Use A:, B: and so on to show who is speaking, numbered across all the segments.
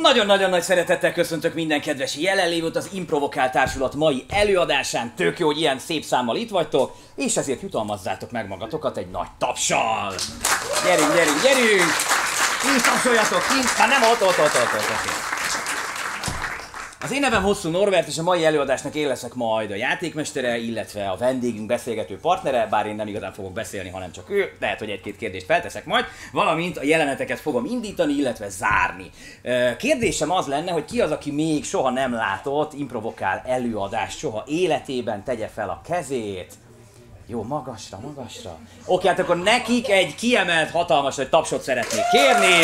A: Nagyon-nagyon nagy szeretettel köszöntök minden kedves jelenlévőt az Improvokál Társulat mai előadásán. Tök jó, hogy ilyen szép számmal itt vagytok, és ezért jutalmazzátok meg magatokat egy nagy tapssal. Gyerünk, gyerünk, gyerünk! Kint tapsoljatok, kint! Már nem ott. Az én nevem Hosszú Norbert, és a mai előadásnak én leszek majd a játékmestere, illetve a vendégünk beszélgető partnere, bár én nem igazán fogok beszélni, hanem csak ő, lehet, hogy egy-két kérdést felteszek majd, valamint a jeleneteket fogom indítani, illetve zárni. Kérdésem az lenne, hogy ki az, aki még soha nem látott Improvokál előadást, soha életében, tegye fel a kezét. Jó, magasra. Oké, hát akkor nekik egy kiemelt, hatalmas nagy tapsot szeretnék kérni.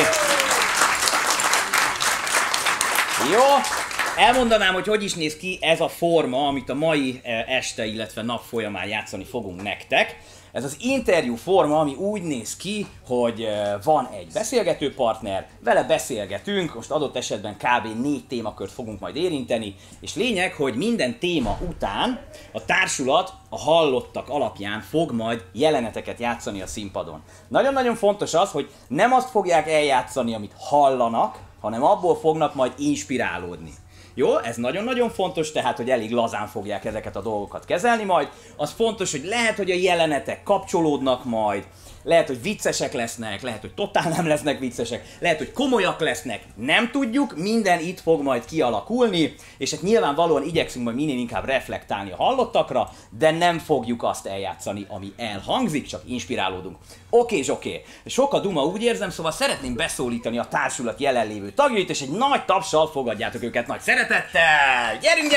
A: Jó. Elmondanám, hogy is néz ki ez a forma, amit a mai este, illetve nap folyamán játszani fogunk nektek. Ez az interjú forma, ami úgy néz ki, hogy van egy beszélgető partner, vele beszélgetünk, most adott esetben kb. 4 témakört fogunk majd érinteni, és lényeg, hogy minden téma után a társulat a hallottak alapján fog majd jeleneteket játszani a színpadon. Nagyon-nagyon fontos az, hogy nem azt fogják eljátszani, amit hallanak, hanem abból fognak majd inspirálódni. Jó, ez nagyon-nagyon fontos, tehát, hogy elég lazán fogják ezeket a dolgokat kezelni majd. Az fontos, hogy lehet, hogy a jelenetek kapcsolódnak majd, lehet, hogy viccesek lesznek, lehet, hogy totál nem lesznek viccesek, lehet, hogy komolyak lesznek, nem tudjuk, minden itt fog majd kialakulni, és hát nyilvánvalóan igyekszünk majd minél inkább reflektálni a hallottakra, de nem fogjuk azt eljátszani, ami elhangzik, csak inspirálódunk. Oké. Sok a duma, úgy érzem, szóval szeretném beszólítani a társulat jelenlévő tagjait, és egy nagy tapssal fogadjátok őket nagy szeretettel! Gyerünk!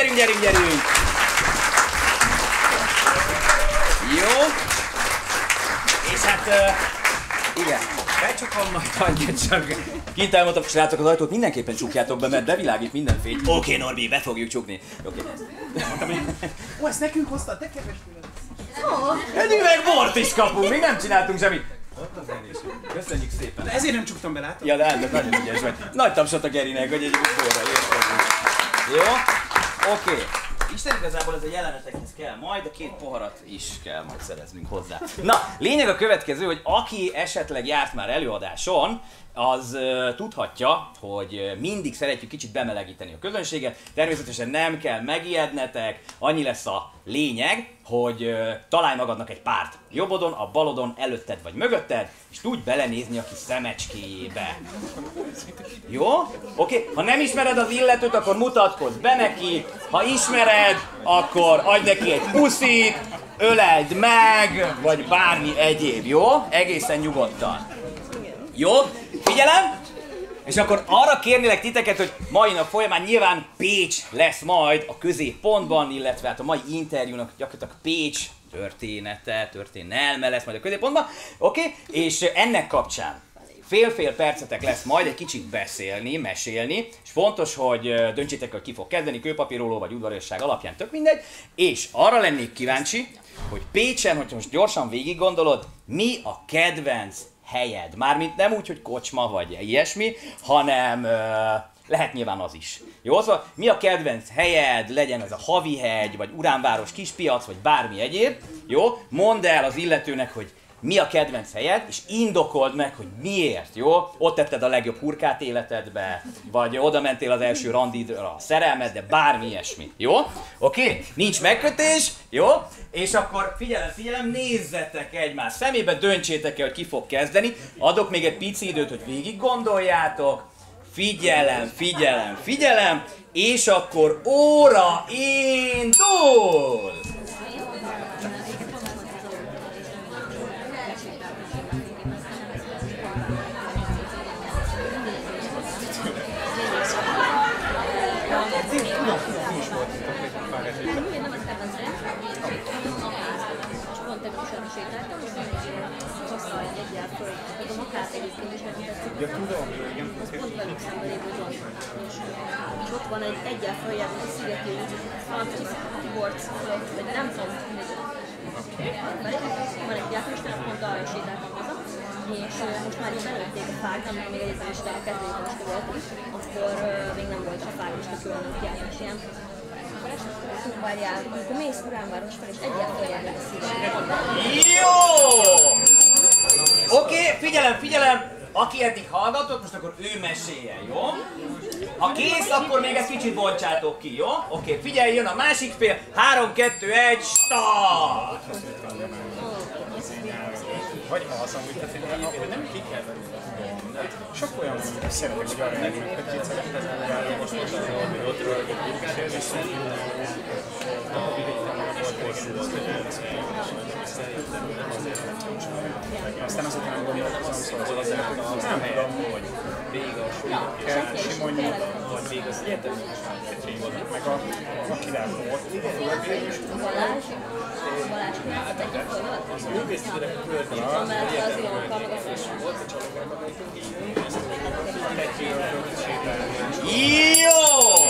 A: Jó? És hát, igen, becsukom majd, hagyja csak. Kint elmondtam, srácok, az ajtót mindenképpen csukjátok be, mert bevilágít minden fény. Oké, Norbi, be fogjuk csukni. Oké.
B: Ó, ezt nekünk hoztad, te kedves fület.
A: Egy üveg bort is kapunk, még nem csináltunk semmit. Köszönjük szépen.
B: De ezért nem csuktam be, látod?
A: Ja, de nagyon ügyes vagy. Nagy tapsot a Gerinek, hogy egy borra érkezünk. Jó? Oké. Isten igazából ez a jelenetekhez kell majd, de 2 poharat is kell majd szereznünk hozzá. Na, lényeg a következő, hogy aki esetleg járt már előadáson, az tudhatja, hogy mindig szeretjük kicsit bemelegíteni a közönséget. Természetesen nem kell megijednetek, annyi lesz a lényeg, hogy találj magadnak egy párt. Jobbodon, a balodon, előtted vagy mögötted, és tudj belenézni a kis szemecskéjébe. Jó? Oké? Ha nem ismered az illetőt, akkor mutatkozz be neki. Ha ismered, akkor adj neki egy puszit, öleld meg, vagy bármi egyéb, jó? Egészen nyugodtan. Jó? Figyelem! És akkor arra kérnélek titeket, hogy mai nap folyamán nyilván Pécs lesz majd a középpontban, illetve hát a mai interjúnak gyakorlatilag Pécs történelme lesz majd a középpontban. Oké? És ennek kapcsán fél-fél percetek lesz majd egy kicsit beszélni, mesélni, és fontos, hogy döntsétek, hogy ki fog kezdeni, kőpapíróló vagy udvariasság alapján, tök mindegy. És arra lennék kíváncsi, hogy Pécsen, hogyha most gyorsan végig gondolod, mi a kedvenc helyed. Mármint nem úgy, hogy kocsma vagy ilyesmi, hanem lehet nyilván az is. Jó, szóval mi a kedvenc helyed, legyen ez a Havihegy, vagy Uránváros kispiac, vagy bármi egyéb. Jó, mondd el az illetőnek, hogy mi a kedvenc helyed, és indokold meg, hogy miért, jó? Ott tetted a legjobb hurkát életedbe, vagy oda mentél az első randidra a szerelmed, de bármi ilyesmi, jó? Oké? Nincs megkötés, jó? És akkor figyelem, nézzetek egymás szemébe, döntsétek el, hogy ki fog kezdeni. Adok még egy pici időt, hogy végig gondoljátok. Figyelem, és akkor óra indul!
B: Ja, tudom, igen.
C: Az pont velük szemben lévő zsony. És ott van egy egyel följebb, egy szigetű, Tiborc, vagy nem tudom, van egy játékostárs, pont arra sétáltam haza, és most már így belőtték a fák, amikor még egyetemista, a kezdőegyetemista voltam, akkor még nem volt a fákista különök járás ilyen. Várjál, amikor mész Uránváros fel, és egyel följebb lesz a sziget.
A: Jó! Oké, figyelem! aki eddig hallgatott, most akkor ő meséljen, jó? Ha kész, akkor még ezt kicsit bontsátok ki, jó? Oké, figyelj, jön a másik fél. 3, 2, 1, start!
B: Vagy az, amit te nem ki kell venni. Sok olyan van, amit szeretek, hogy arra elmondjuk, hogy két szeretek, most hogy ott rögtük, aztán azután gondolkozom, szóval az nem tudom, hogy végig a súlyok kell, Simonyi, vagy végig az egyetem, meg a király volt, a földvég is.
C: Balázs egyik
A: Jó!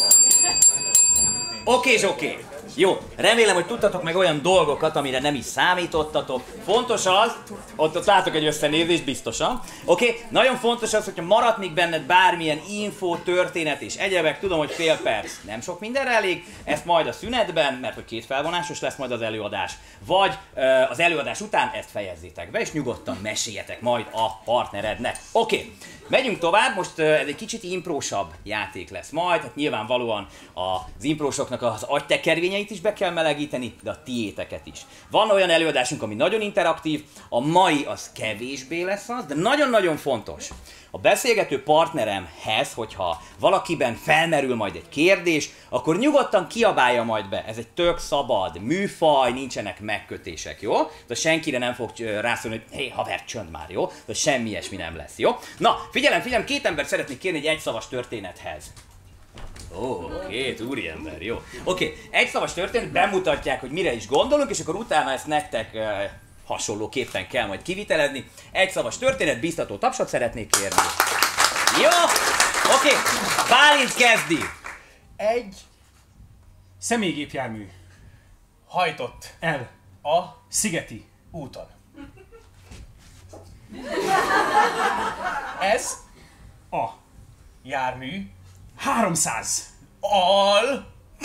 A: Oké. Jó, remélem, hogy tudtatok meg olyan dolgokat, amire nem is számítottatok. Fontos az, ott látok egy összenézést biztosan. Oké, nagyon fontos az, hogyha maradt még benned bármilyen info, történet és egyebek, tudom, hogy fél perc nem sok mindenre elég, ezt majd a szünetben, mert hogy 2 felvonásos lesz majd az előadás, vagy az előadás után ezt fejezzétek be, és nyugodtan meséljetek majd a partnerednek. Oké. Megyünk tovább, most ez egy kicsit imprósabb játék lesz majd, hát nyilvánvalóan az imprósoknak az agytekervényeit is be kell melegíteni, de a tiéteket is. Van olyan előadásunk, ami nagyon interaktív, a mai az kevésbé lesz az, de nagyon-nagyon fontos. A beszélgető partneremhez, hogyha valakiben felmerül majd egy kérdés, akkor nyugodtan kiabálja majd be. Ez egy tök szabad műfaj, nincsenek megkötések, jó? De senkire nem fog rászólni, hogy hé, haver, csönd már, jó? De semmi ilyesmi nem lesz, jó? Na, figyelem, 2 embert szeretnék kérni egy egyszavas történethez. Ó, 2 úriember, jó. Oké, egyszavas történet, bemutatják, hogy mire is gondolunk, és akkor utána ezt nektek hasonlóképpen kell majd kivitelezni. Egyszavas történet, biztató tapsot szeretnék kérni. Jó, oké, Bálint kezdi.
B: Egy személygépjármű hajtott el a Szigeti úton. Ez a jármű 300 al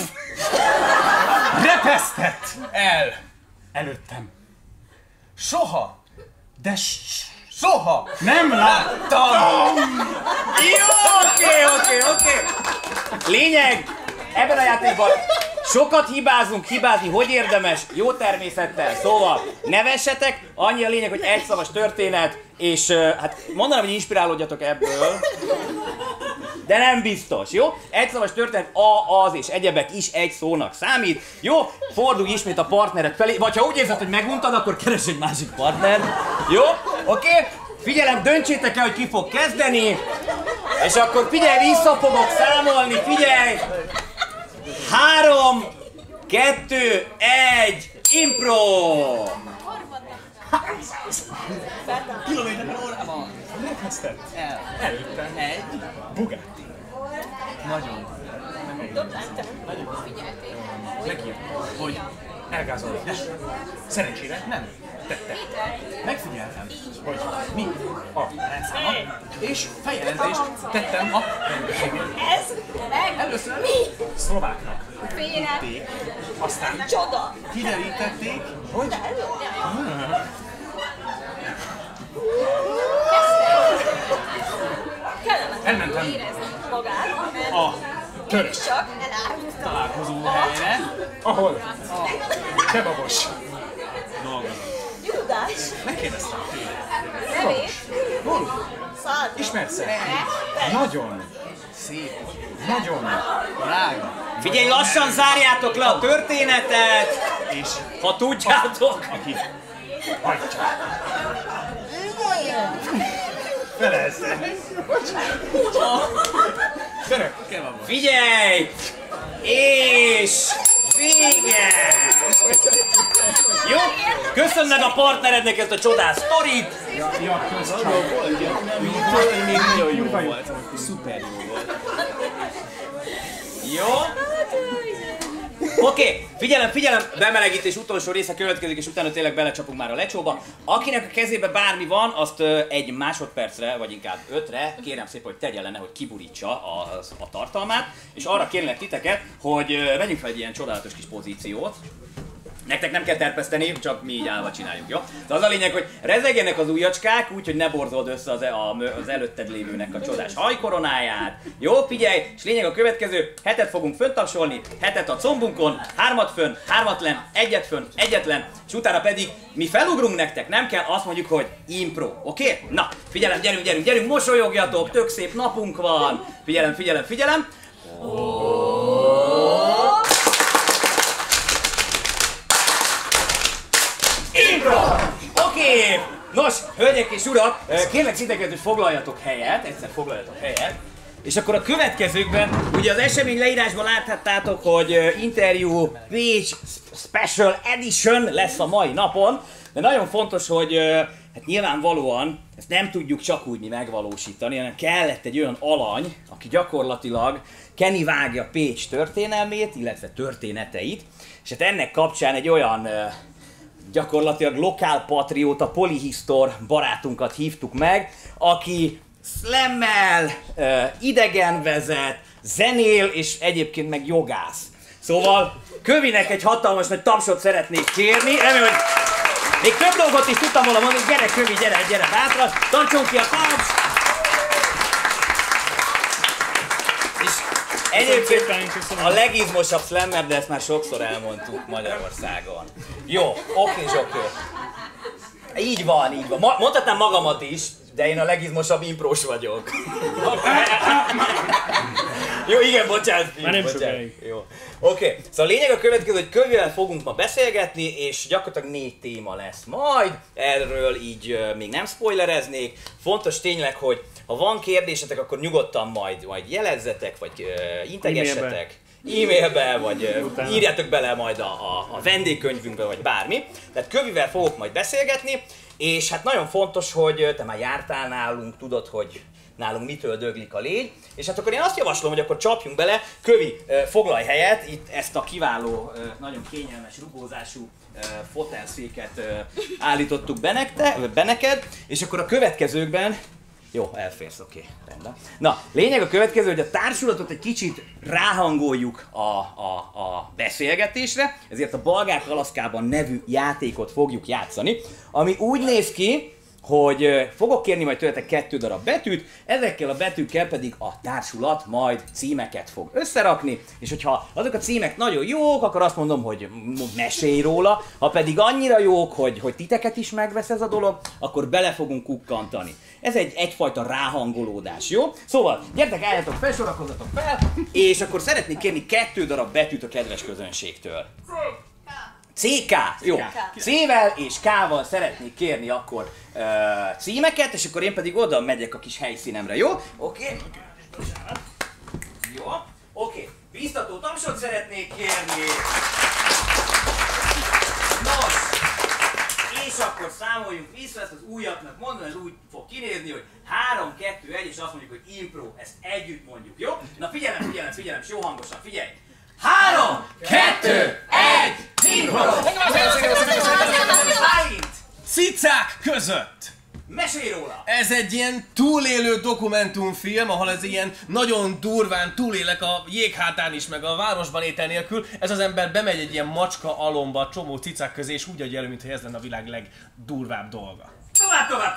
B: repesztett el előttem. Soha, de soha nem láttam!
A: Jó, oké. Lényeg, ebben a játékban sokat hibázni, hogy érdemes, jó természettel, szóval nevessetek, annyi a lényeg, hogy egyszavas történet, és hát mondanám, hogy inspirálódjatok ebből, de nem biztos, jó? Egyszavas történet, az és egyebek is egy szónak számít, jó? Fordulj ismét a partnered felé, vagy ha úgy érzed, hogy meguntad, akkor keres egy másik partner, jó? Oké? Figyelem, döntsétek el, hogy ki fog kezdeni, és akkor figyelj, vissza fogok számolni, figyelj! 3, 2, 1, impro!
B: Kilométer per órában repesztett el előttem egy Bugatti. Nagyon. Megírt, hogy elgázolás. Szerencsére nem tette. Megfigyeltem, hogy mi a rendszáma, és feljelentést tettem a rendőrségnek.
C: Ez meg
B: Először
C: mi?
B: szlováknak
C: Félre.
B: vitték, aztán
C: Csoda.
B: kiderítették, hogy elmentem
C: Érezni magát,
B: a török
C: csak elárultam.
B: találkozó helyre, ahol a kebabos
C: Judás.
B: megkérdeztem tőle.
C: Nevét.
B: Hol?
C: Szad.
B: Ismersz-e? Nagyon szép, nagyon drága.
A: Figyelj, lassan zárjátok le a történetet,
B: És
A: ha tudjátok.
B: aki hajtja. Felelsz-e? Török kebabos.
A: Figyelj! És vége! Jó? Köszönöm meg a partnerednek ezt a csodás sztorit!
B: Ja, köszönöm.
D: Még nagyon jó volt. Szuper jó volt.
A: Jó? Oké, figyelem, bemelegítés utolsó része következik, és utána tényleg belecsapunk már a lecsóba. Akinek a kezébe bármi van, azt 1 másodpercre, vagy inkább 5-re, kérem szépen, hogy tegye le, hogy kiburítsa a tartalmát, és arra kérlek titeket, hogy vegyünk fel egy ilyen csodálatos kis pozíciót. Nektek nem kell terpeszteni, csak mi így állva csináljuk, jó? De az a lényeg, hogy rezegjenek az ujjacskák, úgyhogy ne borzold össze az előtted lévőnek a csodás hajkoronáját. Jó, figyelj, és lényeg a következő, hetet fogunk föntapsolni, hetet a combunkon, 3-at fönn, 3-at lenn, 1-et fönn, 1-et lenn, és utána pedig mi felugrunk nektek, nem kell, azt mondjuk, hogy impro, oké? Na, figyelem, gyerünk, mosolyogjatok, tök szép napunk van. Figyelem. Impro! Oké! Nos, hölgyek és urak, kérlek szinteket, hogy foglaljatok helyet, és akkor a következőkben, ugye az esemény leírásban láthattátok, hogy interjú Pécs Special Edition lesz a mai napon, de nagyon fontos, hogy hát nyilvánvalóan ezt nem tudjuk csak úgy mi megvalósítani, hanem kellett egy olyan alany, aki gyakorlatilag kenivágja Pécs történelmét, illetve történeteit, és hát ennek kapcsán egy olyan gyakorlatilag lokálpatrióta, polihisztor barátunkat hívtuk meg, aki szlemmel, idegenvezet, zenél és egyébként meg jogász. Szóval Kövinek egy hatalmas nagy tapsot szeretnék kérni, remélem, hogy még több dolgot is tudtam volna mondani, gyere Kövi, gyere hátra, tartson ki a taps! És egyébként a legizmosabb slammer, de ezt már sokszor elmondtuk Magyarországon. Jó, oké. Így van. Mondhatnám magamat is, de én a legizmosabb imprós vagyok. Jó, igen, bocsánat.
B: Már nem sokáig.
A: Jó. Oké, szóval a lényeg a következő, hogy Kövivel fogunk ma beszélgetni, és gyakorlatilag 4 téma lesz majd. Erről így még nem spoilereznék. Fontos tényleg, hogy ha van kérdésetek, akkor nyugodtan majd jelezzetek, vagy integessetek. E-mailbe, vagy írjátok bele majd a vendégkönyvünkbe, vagy bármi. Tehát Kövivel fogok majd beszélgetni, és hát nagyon fontos, hogy te már jártál nálunk, tudod, hogy nálunk mitől döglik a légy. És hát akkor én azt javaslom, hogy akkor csapjunk bele. Kövi, foglalj helyet, itt ezt a kiváló, nagyon kényelmes, rugózású fotelszéket állítottuk be neked, és akkor a következőkben jó, elférsz, oké, rendben. Na, lényeg a következő, hogy a társulatot egy kicsit ráhangoljuk a beszélgetésre, ezért a Balgák Kalaszkában nevű játékot fogjuk játszani, ami úgy néz ki, hogy fogok kérni majd tőletek 2 darab betűt, ezekkel a betűkkel pedig a társulat majd címeket fog összerakni, és hogyha azok a címek nagyon jók, akkor azt mondom, hogy mesélj róla, ha pedig annyira jók, hogy titeket is megvesz ez a dolog, akkor bele fogunk kukkantani. Ez egyfajta ráhangolódás, jó? Szóval, gyertek, álljatok fel, sorakozzatok fel, és akkor szeretnék kérni 2 darab betűt a kedves közönségtől. CK, jó. C-vel és K-val szeretnék kérni akkor címeket, és akkor én pedig oda megyek a kis helyszínemre, jó? Oké. Jó. Oké. Biztató tapsot szeretnék kérni. Nos. És akkor számoljunk vissza, ezt az újaknak mondom, ez úgy fog kinézni, hogy 3, 2, 1, és azt mondjuk, hogy impro, ezt együtt mondjuk, jó? Na figyelem, és jó hangosan, figyelj! 3, 2, 1, impro!
D: Cicák között!
A: Mesélj róla!
D: Ez egy ilyen túlélő dokumentumfilm, ahol ez ilyen nagyon durván túlélek a jéghátán is, meg a városban étel nélkül. Ez az ember bemegy egy ilyen macska alomba, csomó cicák közé, és úgy adja elő, mintha ez lenne a világ legdurvább dolga.
A: Tovább!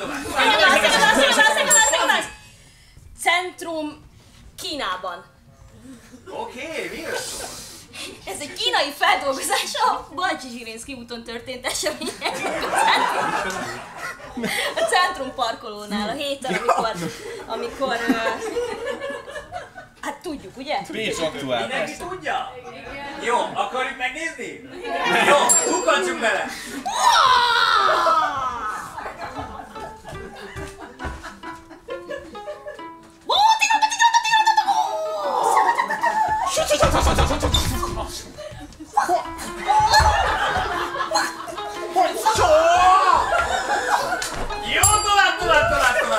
C: Centrum Kínában.
A: Oké, miről szól?
C: Ez egy kínai feldolgozás a Balcsi-Zsirinszky úton történt események. A Centrum parkolónál, a héten, amikor hát tudjuk, ugye?
D: Pécs aktuál.
A: Mindenki tudja? Jó, akarjuk megnézni? Jó, kukkantsunk bele! Jó, tovább!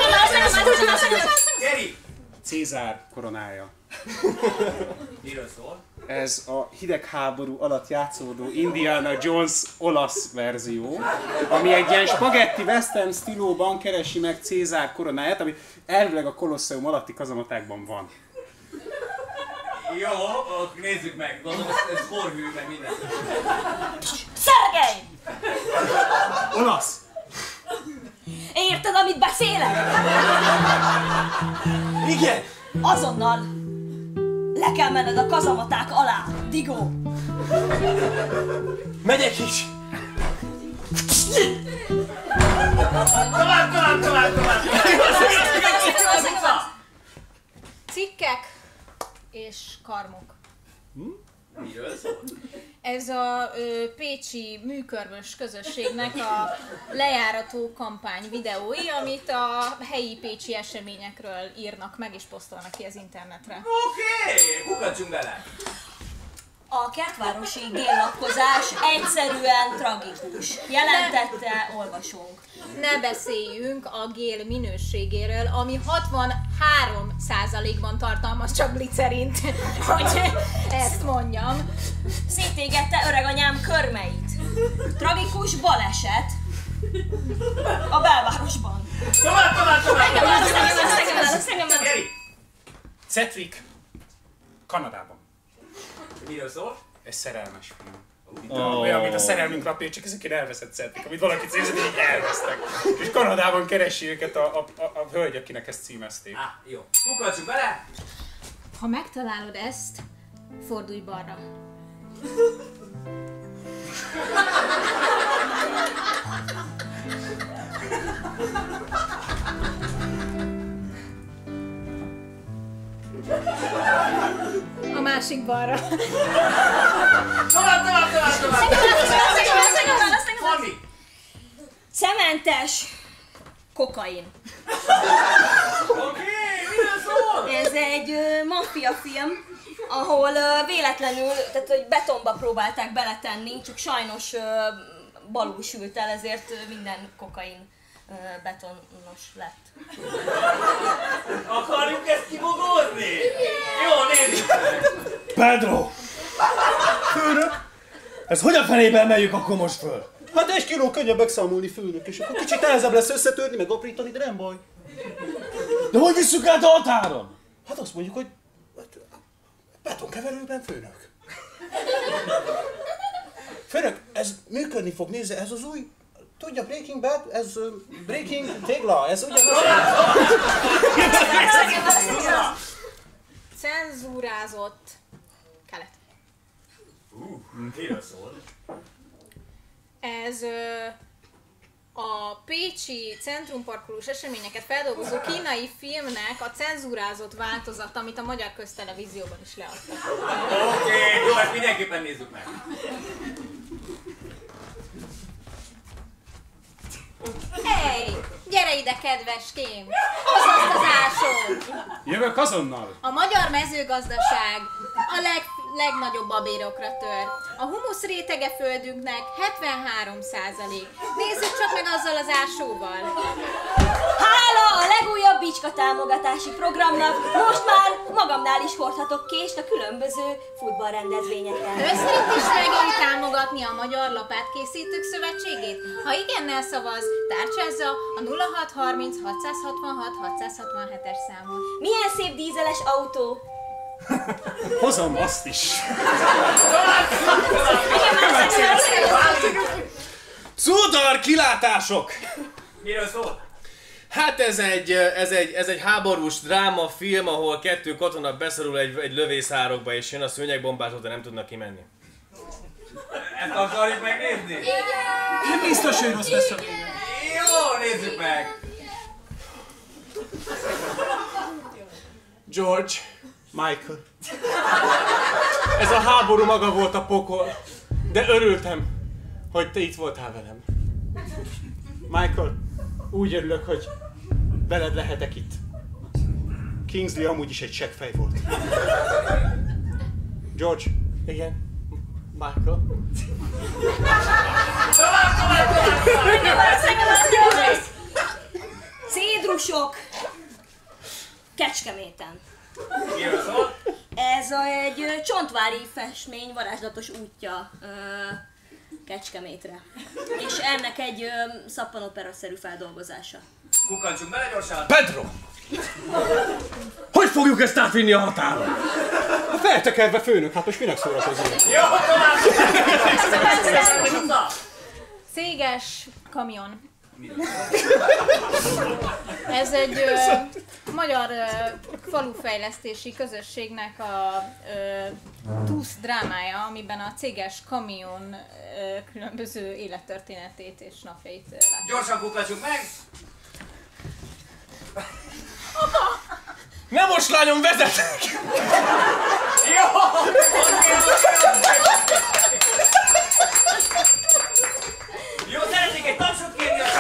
A: Geri!
B: Cézár koronája.
A: Miről szól?
B: Ez a hidegháború alatt játszódó Indiana Jones olasz verzió, ami egy ilyen spagetti western stílóban keresi meg Cézár koronáját, ami elvileg a Kolosseum alatti kazamatákban van.
A: Jó, nézzük meg. Gondolom, ez korhű, meg minden.
C: Szergej!
E: Olasz!
C: Érted, amit beszélek?
E: Igen!
C: Azonnal le kell menned a kazamaták alá, Digó!
E: Megyek is!
A: Tovább!
F: Cikkek és karmok.
A: Miről szól?
F: Ez a pécsi műkörmös közösségnek a lejárató kampány videói, amit a helyi pécsi eseményekről írnak meg és posztolnak ki az internetre.
A: Oké, kukadjunk bele!
C: A kertvárosi géllakkozás egyszerűen tragikus. Jelentette olvasónk.
F: Ne beszéljünk a gél minőségéről, ami 63%-ban tartalmaz csak glicerint, hogy ezt mondjam.
C: Szétégette öreganyám körmeit. Tragikus baleset a belvárosban.
A: Tovább!
C: Szegem el.
A: Geri!
B: Cetrik. Kanadában.
A: Miről szól?
B: Egy szerelmes film. Olyan, mint a szerelmünk napja, csak ezek elveszett Cetrik, amit valaki célzott, így elvesztek. És Kanadában keresi őket a hölgy, akinek ezt címezték.
A: Jó. Kukadjunk bele!
F: Ha megtalálod ezt, fordulj balra. A másik balra.
A: Tovább! Fanni!
C: Cementes kokain.
A: Oké, miről szól?
C: Ez egy maffia film, ahol véletlenül, tehát hogy betonba próbálták beletenni, csak sajnos balul sült el, ezért minden kokain betonos lett.
A: Akarjuk ezt kibogozni? Jó, nézzük!
E: Pedro! Főnök! Ez hogy a fenébe emeljük akkor most föl?
G: Hát 1 kiló könnyebb megszámolni, főnök, és akkor kicsit nehezebb lesz összetörni, meg aprítani, de nem baj.
E: De hogy visszük át a határon?
G: Hát azt mondjuk, hogy betonkeverőben, főnök. Főnök, ez működni fog, nézze, ez az új, tudja, Breaking Bad, ez Breaking Tégla, ez ugyanaz.
F: Cenzúrázott kelet.
A: Miről szól?
F: Ez a pécsi centrumparkolós eseményeket feldolgozó kínai filmnek a cenzúrázott változat, amit a magyar köztelevízióban is leadtak.
A: Oké, jó, ezt mindenképpen nézzük meg.
F: Hey, gyere ide, kedveském! Hozd azt az ásót!
B: Jövök azonnal!
F: A magyar mezőgazdaság a legnagyobb babérokra tör. A humusz rétege földünknek 73%. Nézzük csak meg azzal az ásóval.
C: Hála a legújabb bicska támogatási programnak most már magamnál is hordhatok kést a különböző futballrendezvényeken.
F: Ő szerint is megéri támogatni a Magyar Lapátkészítők Szövetségét? Ha igennel szavaz, tárcsázza a 0630 666 667-es számot.
C: Milyen szép dízeles autó!
B: Hozom azt is!
D: Cudar kilátások!
A: Miről szól?
D: Hát ez egy háborús drámafilm, ahol 2 katona beszorul egy lövészárokba és jön a szőnyegbombázó, de nem tudnak kimenni.
A: Ezt akarjuk megnézni?
E: Nem biztos, hogy rossz lesz a vége.
A: Jó, nézzük meg!
G: George, Michael. Ez a háború maga volt a pokol, de örültem, hogy te itt voltál velem. Michael, úgy örülök, hogy veled lehetek itt. Kingsley amúgy is egy seggfej volt. George. Igen. Michael.
C: Cédrusok Kecskeméten.
A: Miről szól?
C: Ez egy csontvári festmény varázslatos útja Kecskemétre. És ennek egy szappanopera-szerű feldolgozása.
A: Kukkantsunk bele gyorsan!
E: Pedro! Hogy fogjuk ezt átvinni a határon?
G: Feltekerve főnök, hát most minek szórakozunk?
F: Céges kamion. Ez egy magyar falufejlesztési közösségnek a TUSZ drámája, amiben a céges kamion különböző élettörténetét és napjait látjuk.
A: Gyorsan kuklassuk meg!
D: Nem most lányom, vezetek!
A: Jó! Jó, szeretnék egy tapsot kérni a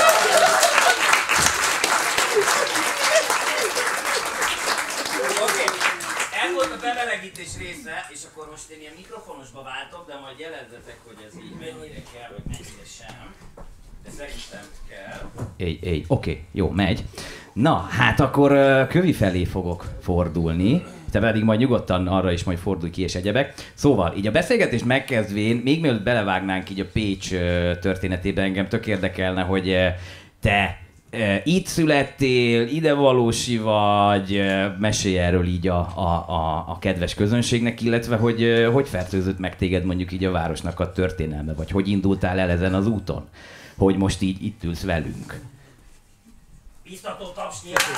A: Oké, ez volt a bemelegítés része, és akkor most én ilyen mikrofonosba váltok, de majd jelezzetek, hogy ez így mennyire kell, vagy mennyire sem. De szerintem kell. Oké, jó, megy. Na, hát akkor Kövi felé fogok fordulni. Te pedig majd nyugodtan arra is majd fordulj ki és egyebek. Szóval, így a beszélgetést megkezdvén, még mielőtt belevágnánk így a Pécs történetébe, engem tök érdekelne, hogy te itt születtél, idevalósi vagy, mesélj erről így a kedves közönségnek, illetve hogy fertőzött meg téged mondjuk így a városnak a történelme, vagy hogy indultál el ezen az úton, hogy most így itt ülsz velünk. Biztató taps nyilván!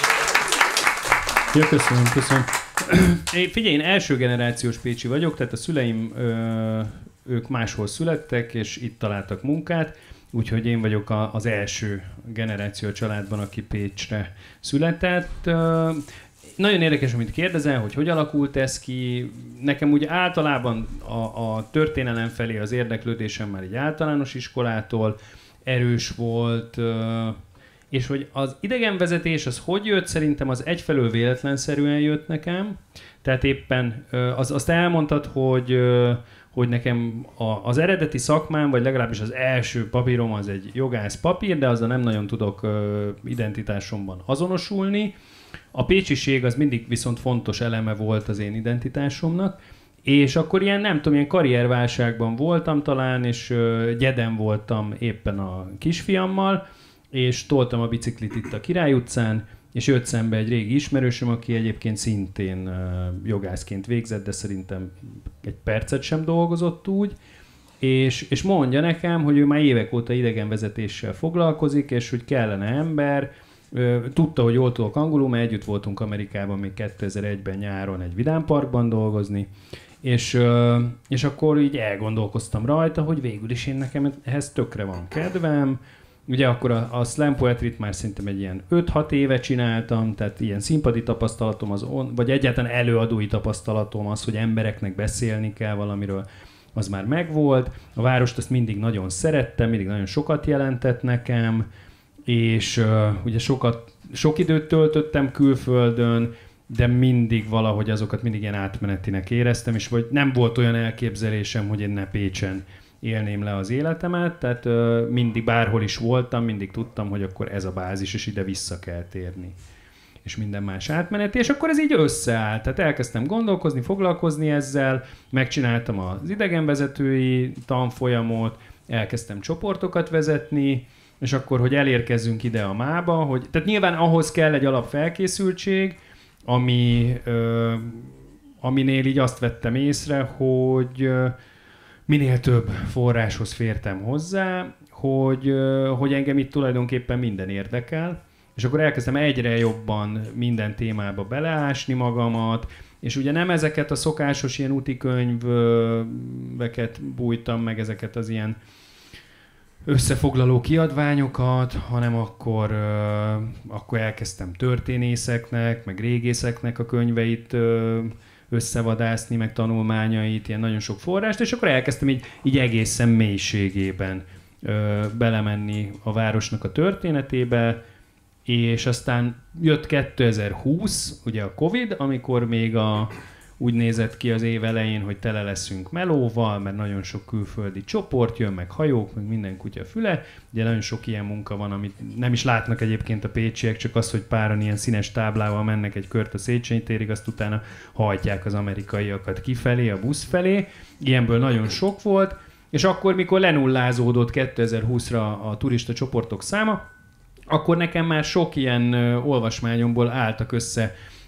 H: Ja, köszönöm. Figyelj, én első generációs pécsi vagyok, tehát a szüleim, ők máshol születtek, és itt találtak munkát, úgyhogy én vagyok az első generáció a családban, aki Pécsre született. Nagyon érdekes, amit kérdezel, hogy alakult ez ki. Nekem úgy általában a történelem felé az érdeklődésem már egy általános iskolától erős volt, és hogy az idegenvezetés az hogy jött, szerintem az egyfelől véletlenszerűen jött nekem. Tehát éppen azt elmondtad, hogy nekem az eredeti szakmám, vagy legalábbis az első papírom az egy jogász papír, de azzal nem nagyon tudok identitásomban azonosulni. A pécsiség az mindig viszont fontos eleme volt az én identitásomnak, és akkor ilyen karrierválságban voltam talán, és gyeden voltam éppen a kisfiammal, és toltam a biciklit itt a Király utcán, és jött szembe egy régi ismerősöm, aki egyébként szintén jogászként végzett, de szerintem egy percet sem dolgozott úgy, és mondja nekem, hogy ő már évek óta idegenvezetéssel foglalkozik, és hogy kellene ember, tudta, hogy jól tudok angolul, mert együtt voltunk Amerikában még 2001-ben nyáron egy vidámparkban dolgozni, és akkor így elgondolkoztam rajta, hogy végül is én nekem ehhez tökre van kedvem. Ugye akkor a slam poetryt már szerintem egy ilyen 5-6 éve csináltam, tehát ilyen színpadi tapasztalatom, vagy egyáltalán előadói tapasztalatom az, hogy embereknek beszélni kell valamiről, az már megvolt. A várost azt mindig nagyon szerettem, mindig nagyon sokat jelentett nekem, és ugye sok időt töltöttem külföldön, de mindig valahogy azokat mindig ilyen átmenetinek éreztem, és vagy nem volt olyan elképzelésem, hogy én ne Pécsen élném le az életemet, tehát mindig bárhol is voltam, mindig tudtam, hogy akkor ez a bázis, és ide vissza kell térni. És minden más átmeneti, és akkor ez így összeállt. Tehát elkezdtem gondolkozni, foglalkozni ezzel, megcsináltam az idegenvezetői tanfolyamot, elkezdtem csoportokat vezetni, és akkor, hogy elérkezzünk ide a mába, tehát nyilván ahhoz kell egy alapfelkészültség, aminél így azt vettem észre, hogy minél több forráshoz fértem hozzá, hogy engem itt tulajdonképpen minden érdekel, és akkor elkezdtem egyre jobban minden témába beleásni magamat, és ugye nem ezeket a szokásos ilyen útikönyveket bújtam meg, ezeket az ilyen összefoglaló kiadványokat, hanem akkor elkezdtem történészeknek, meg régészeknek a könyveit összevadászni, meg tanulmányait, ilyen nagyon sok forrást, és akkor elkezdtem így egészen mélységében belemenni a városnak a történetébe, és aztán jött 2020, ugye a Covid, amikor még úgy nézett ki az év elején, hogy tele leszünk melóval, mert nagyon sok külföldi csoport jön, meg hajók, meg minden kutya füle. Ugye nagyon sok ilyen munka van, amit nem is látnak egyébként a pécsiek, csak az, hogy páran ilyen színes táblával mennek egy kört a Széchenyi térig, azt utána hajtják az amerikaiakat kifelé, a busz felé. Ilyenből nagyon sok volt, és akkor, mikor lenullázódott 2020-ra a turista csoportok száma, akkor nekem már sok ilyen olvasmányomból álltak össze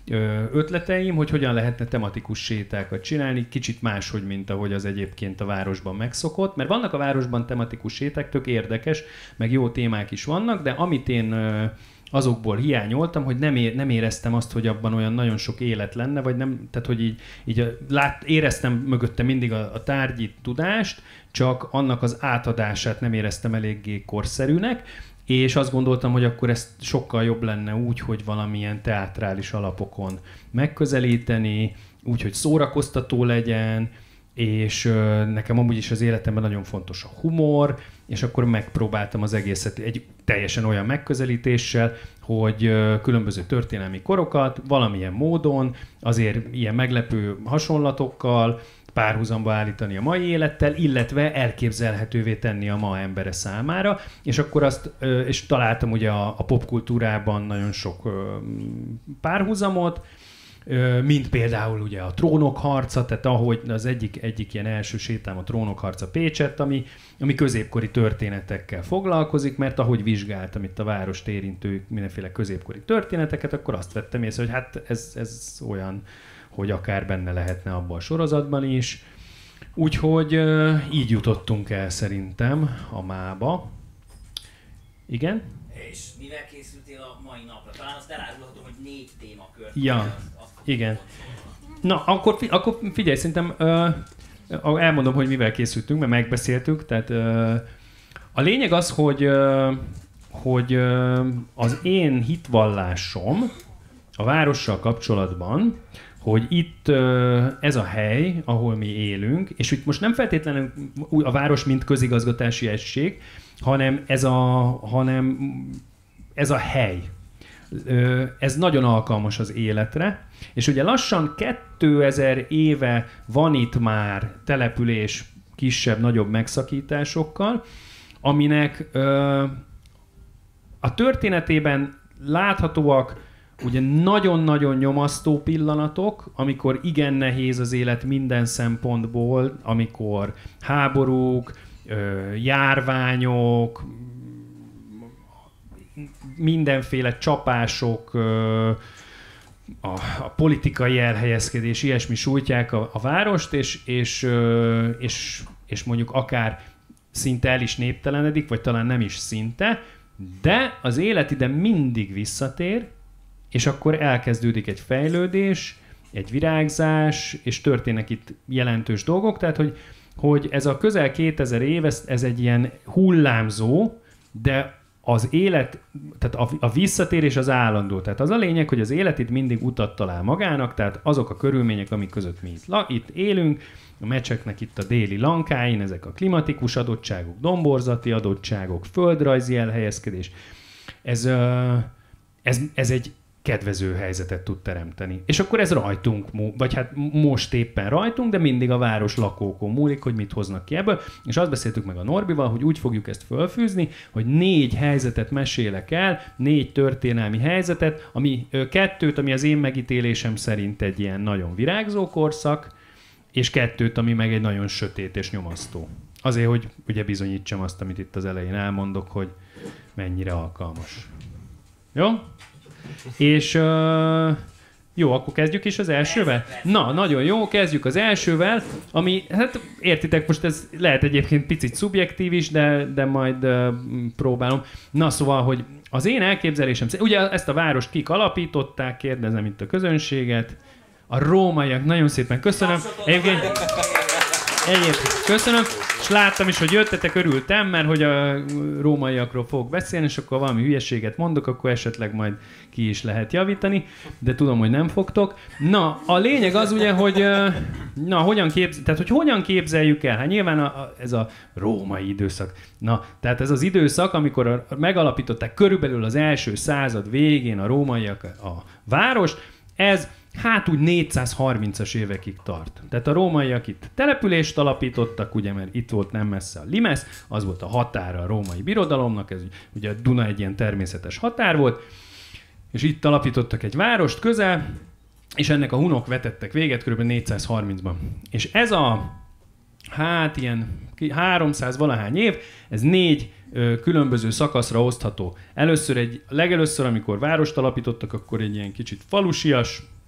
H: ötleteim, hogy hogyan lehetne tematikus sétákat csinálni, kicsit máshogy, mint ahogy az egyébként a városban megszokott, mert vannak a városban tematikus séták, tök érdekes, meg jó témák is vannak, de amit én azokból hiányoltam, hogy nem éreztem azt, hogy abban olyan nagyon sok élet lenne, vagy nem, tehát hogy így éreztem mögötte mindig a tárgyi tudást, csak annak az átadását nem éreztem eléggé korszerűnek, és azt gondoltam, hogy akkor ez sokkal jobb lenne úgy, hogy valamilyen teátrális alapokon megközelíteni, úgy, hogy szórakoztató legyen, és nekem amúgy is az életemben nagyon fontos a humor, és akkor megpróbáltam az egészet egy teljesen olyan megközelítéssel, hogy különböző történelmi korokat valamilyen módon, azért ilyen meglepő hasonlatokkal párhuzamba állítani a mai élettel, illetve elképzelhetővé tenni a ma embere számára, és akkor azt, és találtam ugye a popkultúrában nagyon sok párhuzamot, mint például ugye a Trónok harca, tehát ahogy az egyik ilyen első sétám a Trónok harca Pécsett, ami középkori történetekkel foglalkozik, mert ahogy vizsgáltam itt a várost érintő mindenféle középkori történeteket, akkor azt vettem észre, hogy hát ez olyan, hogy akár benne lehetne abban a sorozatban is. Úgyhogy így jutottunk el szerintem a mába. Igen?
A: És mivel készültél a mai napra? Talán azt elárulhatom, hogy 4 témakör.
H: Ja, igen. Na, akkor figyelj, szerintem elmondom, hogy mivel készültünk, mert megbeszéltük. Tehát a lényeg az, hogy az én hitvallásom a várossal kapcsolatban, hogy itt ez a hely, ahol mi élünk, és itt most nem feltétlenül a város mint közigazgatási egység, hanem ez a hely. Ez nagyon alkalmas az életre, és ugye lassan 2000 éve van itt már település kisebb-nagyobb megszakításokkal, aminek a történetében láthatóak ugye nagyon-nagyon nyomasztó pillanatok, amikor igen nehéz az élet minden szempontból, amikor háborúk, járványok, mindenféle csapások, a politikai elhelyezkedés, ilyesmi sújtják a várost, és mondjuk akár szinte el is néptelenedik, vagy talán nem is szinte, de az élet ide mindig visszatér, és akkor elkezdődik egy fejlődés, egy virágzás, és történnek itt jelentős dolgok, tehát hogy ez a közel 2000 év, ez egy ilyen hullámzó, de az élet, tehát a visszatérés az állandó. Tehát az a lényeg, hogy az élet itt mindig utat talál magának, tehát azok a körülmények, amik között mi itt élünk, a meccseknek itt a déli lankáin, ezek a klimatikus adottságok, domborzati adottságok, földrajzi elhelyezkedés, ez egy kedvező helyzetet tud teremteni. És akkor ez rajtunk, vagy hát most éppen rajtunk, de mindig a város lakókon múlik, hogy mit hoznak ki ebből. És azt beszéltük meg a Norbival, hogy úgy fogjuk ezt fölfűzni, hogy 4 helyzetet mesélek el, 4 történelmi helyzetet, ami 2, ami az én megítélésem szerint egy ilyen nagyon virágzó korszak, és 2, ami meg egy nagyon sötét és nyomasztó. Azért, hogy ugye bizonyítsam azt, amit itt az elején elmondok, hogy mennyire alkalmas. Jó? És jó, akkor kezdjük is az elsővel? Na, nagyon jó, kezdjük az elsővel, ami, hát értitek, most ez lehet egyébként picit szubjektív is, de majd próbálom. Na, szóval, hogy az én elképzelésem, ugye ezt a várost kik alapították, kérdezem itt a közönséget, a rómaiak, nagyon szépen köszönöm. Egyébként köszönöm, és láttam is, hogy jöttetek, örültem, mert hogy a rómaiakról fogok beszélni, és akkor valami hülyeséget mondok, akkor esetleg majd ki is lehet javítani, de tudom, hogy nem fogtok. Na, a lényeg az ugye, hogy hogyan képzeljük el? Hát nyilván ez a római időszak. Na, tehát ez az időszak, amikor megalapították körülbelül az első század végén a rómaiak a várost, ez hát úgy 430-as évekig tart. Tehát a rómaiak itt települést alapítottak, ugye, mert itt volt nem messze a Limes, az volt a határa a római birodalomnak, ez ugye a Duna egy ilyen természetes határ volt, és itt alapítottak egy várost közel, és ennek a hunok vetettek véget kb. 430-ban. És ez a, hát ilyen 300 valahány év, ez 4 különböző szakaszra osztható. Legelőször, amikor várost alapítottak, akkor egy ilyen kicsit falusias,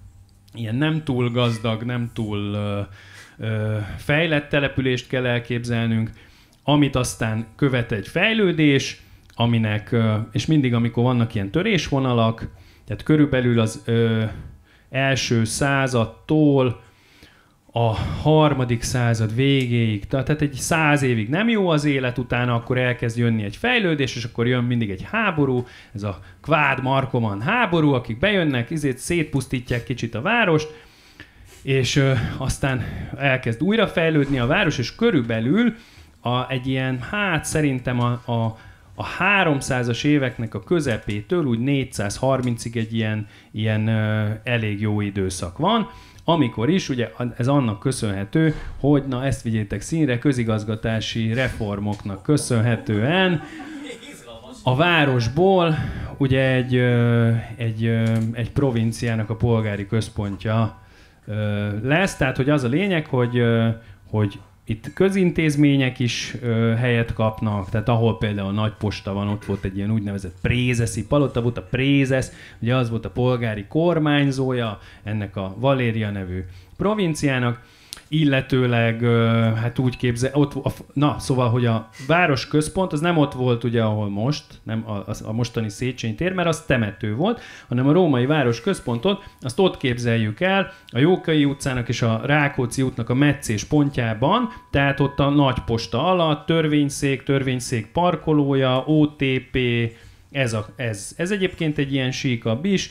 H: ilyen nem túl gazdag, nem túl fejlett települést kell elképzelnünk, amit aztán követ egy fejlődés, aminek, és mindig amikor vannak ilyen törésvonalak, tehát körülbelül az első századtól a harmadik század végéig, tehát egy 100 évig nem jó az élet, utána akkor elkezd jönni egy fejlődés, és akkor jön mindig egy háború, ez a Kvád Markoman háború, akik bejönnek, szétpusztítják kicsit a várost, és aztán elkezd újra fejlődni a város, és körülbelül egy ilyen, hát szerintem a 300-as éveknek a közepétől úgy 430-ig egy ilyen elég jó időszak van, amikor is, ugye ez annak köszönhető, hogy na ezt vigyétek színre, közigazgatási reformoknak köszönhetően a városból ugye egy provinciának a polgári központja lesz, tehát hogy az a lényeg, hogy itt közintézmények is helyet kapnak, tehát ahol például nagy posta van, ott volt egy ilyen úgynevezett prézeszi palota, volt a prézesz, ugye az volt a polgári kormányzója ennek a Valéria nevű provinciának, illetőleg hát úgy szóval, hogy a város központ az nem ott volt ugye, ahol most, nem a mostani Széchenyi tér, mert az temető volt, hanem a római város központot, azt ott képzeljük el, a Jókai utcának és a Rákóczi útnak a meccés pontjában, tehát ott a nagy posta alatt, törvényszék parkolója, OTP, ez egyébként egy ilyen síkabb is.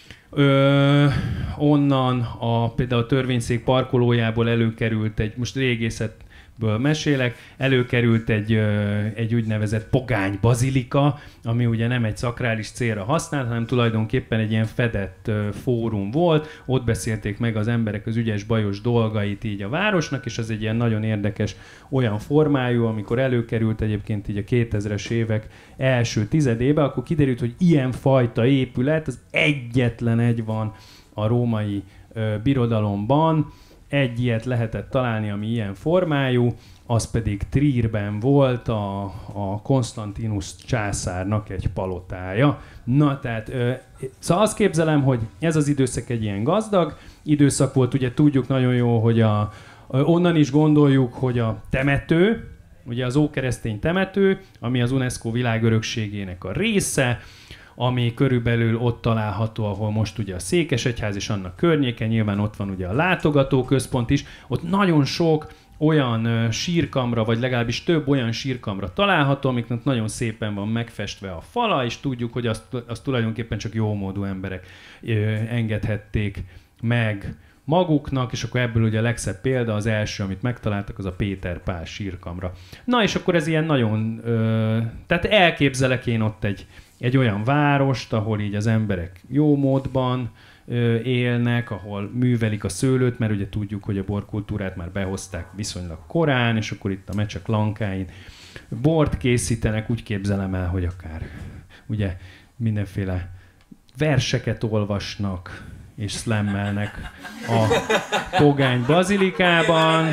H: Onnan például a törvényszék parkolójából előkerült most régészetből mesélek, előkerült egy úgynevezett pogány bazilika, ami ugye nem egy szakrális célra használt, hanem tulajdonképpen egy ilyen fedett fórum volt, ott beszélték meg az emberek az ügyes-bajos dolgait így a városnak, és az egy ilyen nagyon érdekes olyan formájú, amikor előkerült egyébként így a 2000-es évek első tizedébe, akkor kiderült, hogy ilyen fajta épület, az egyetlen egy van a római birodalomban, egy ilyet lehetett találni, ami ilyen formájú, az pedig Trierben volt a Konstantinus császárnak egy palotája. Na, tehát szóval azt képzelem, hogy ez az időszak egy ilyen gazdag időszak volt, ugye tudjuk nagyon jó, hogy onnan is gondoljuk, hogy a temető, ugye az ókeresztény temető, ami az UNESCO világörökségének a része, ami körülbelül ott található, ahol most ugye a Székesegyház és annak környéke, nyilván ott van ugye a látogatóközpont is, ott nagyon sok olyan sírkamra, vagy legalábbis több olyan sírkamra található, amiknek nagyon szépen van megfestve a fala, és tudjuk, hogy azt tulajdonképpen csak jómódú emberek engedhették meg maguknak, és akkor ebből ugye a legszebb példa, az első, amit megtaláltak, az a Péter Pál sírkamra. Na, és akkor ez ilyen nagyon... tehát elképzelek én ott egy olyan várost, ahol így az emberek jó módban élnek, ahol művelik a szőlőt, mert ugye tudjuk, hogy a borkultúrát már behozták viszonylag korán, és akkor itt a Mecsek Lankáin bort készítenek, úgy képzelem el, hogy akár ugye mindenféle verseket olvasnak, és szlemmelnek a pogány bazilikában.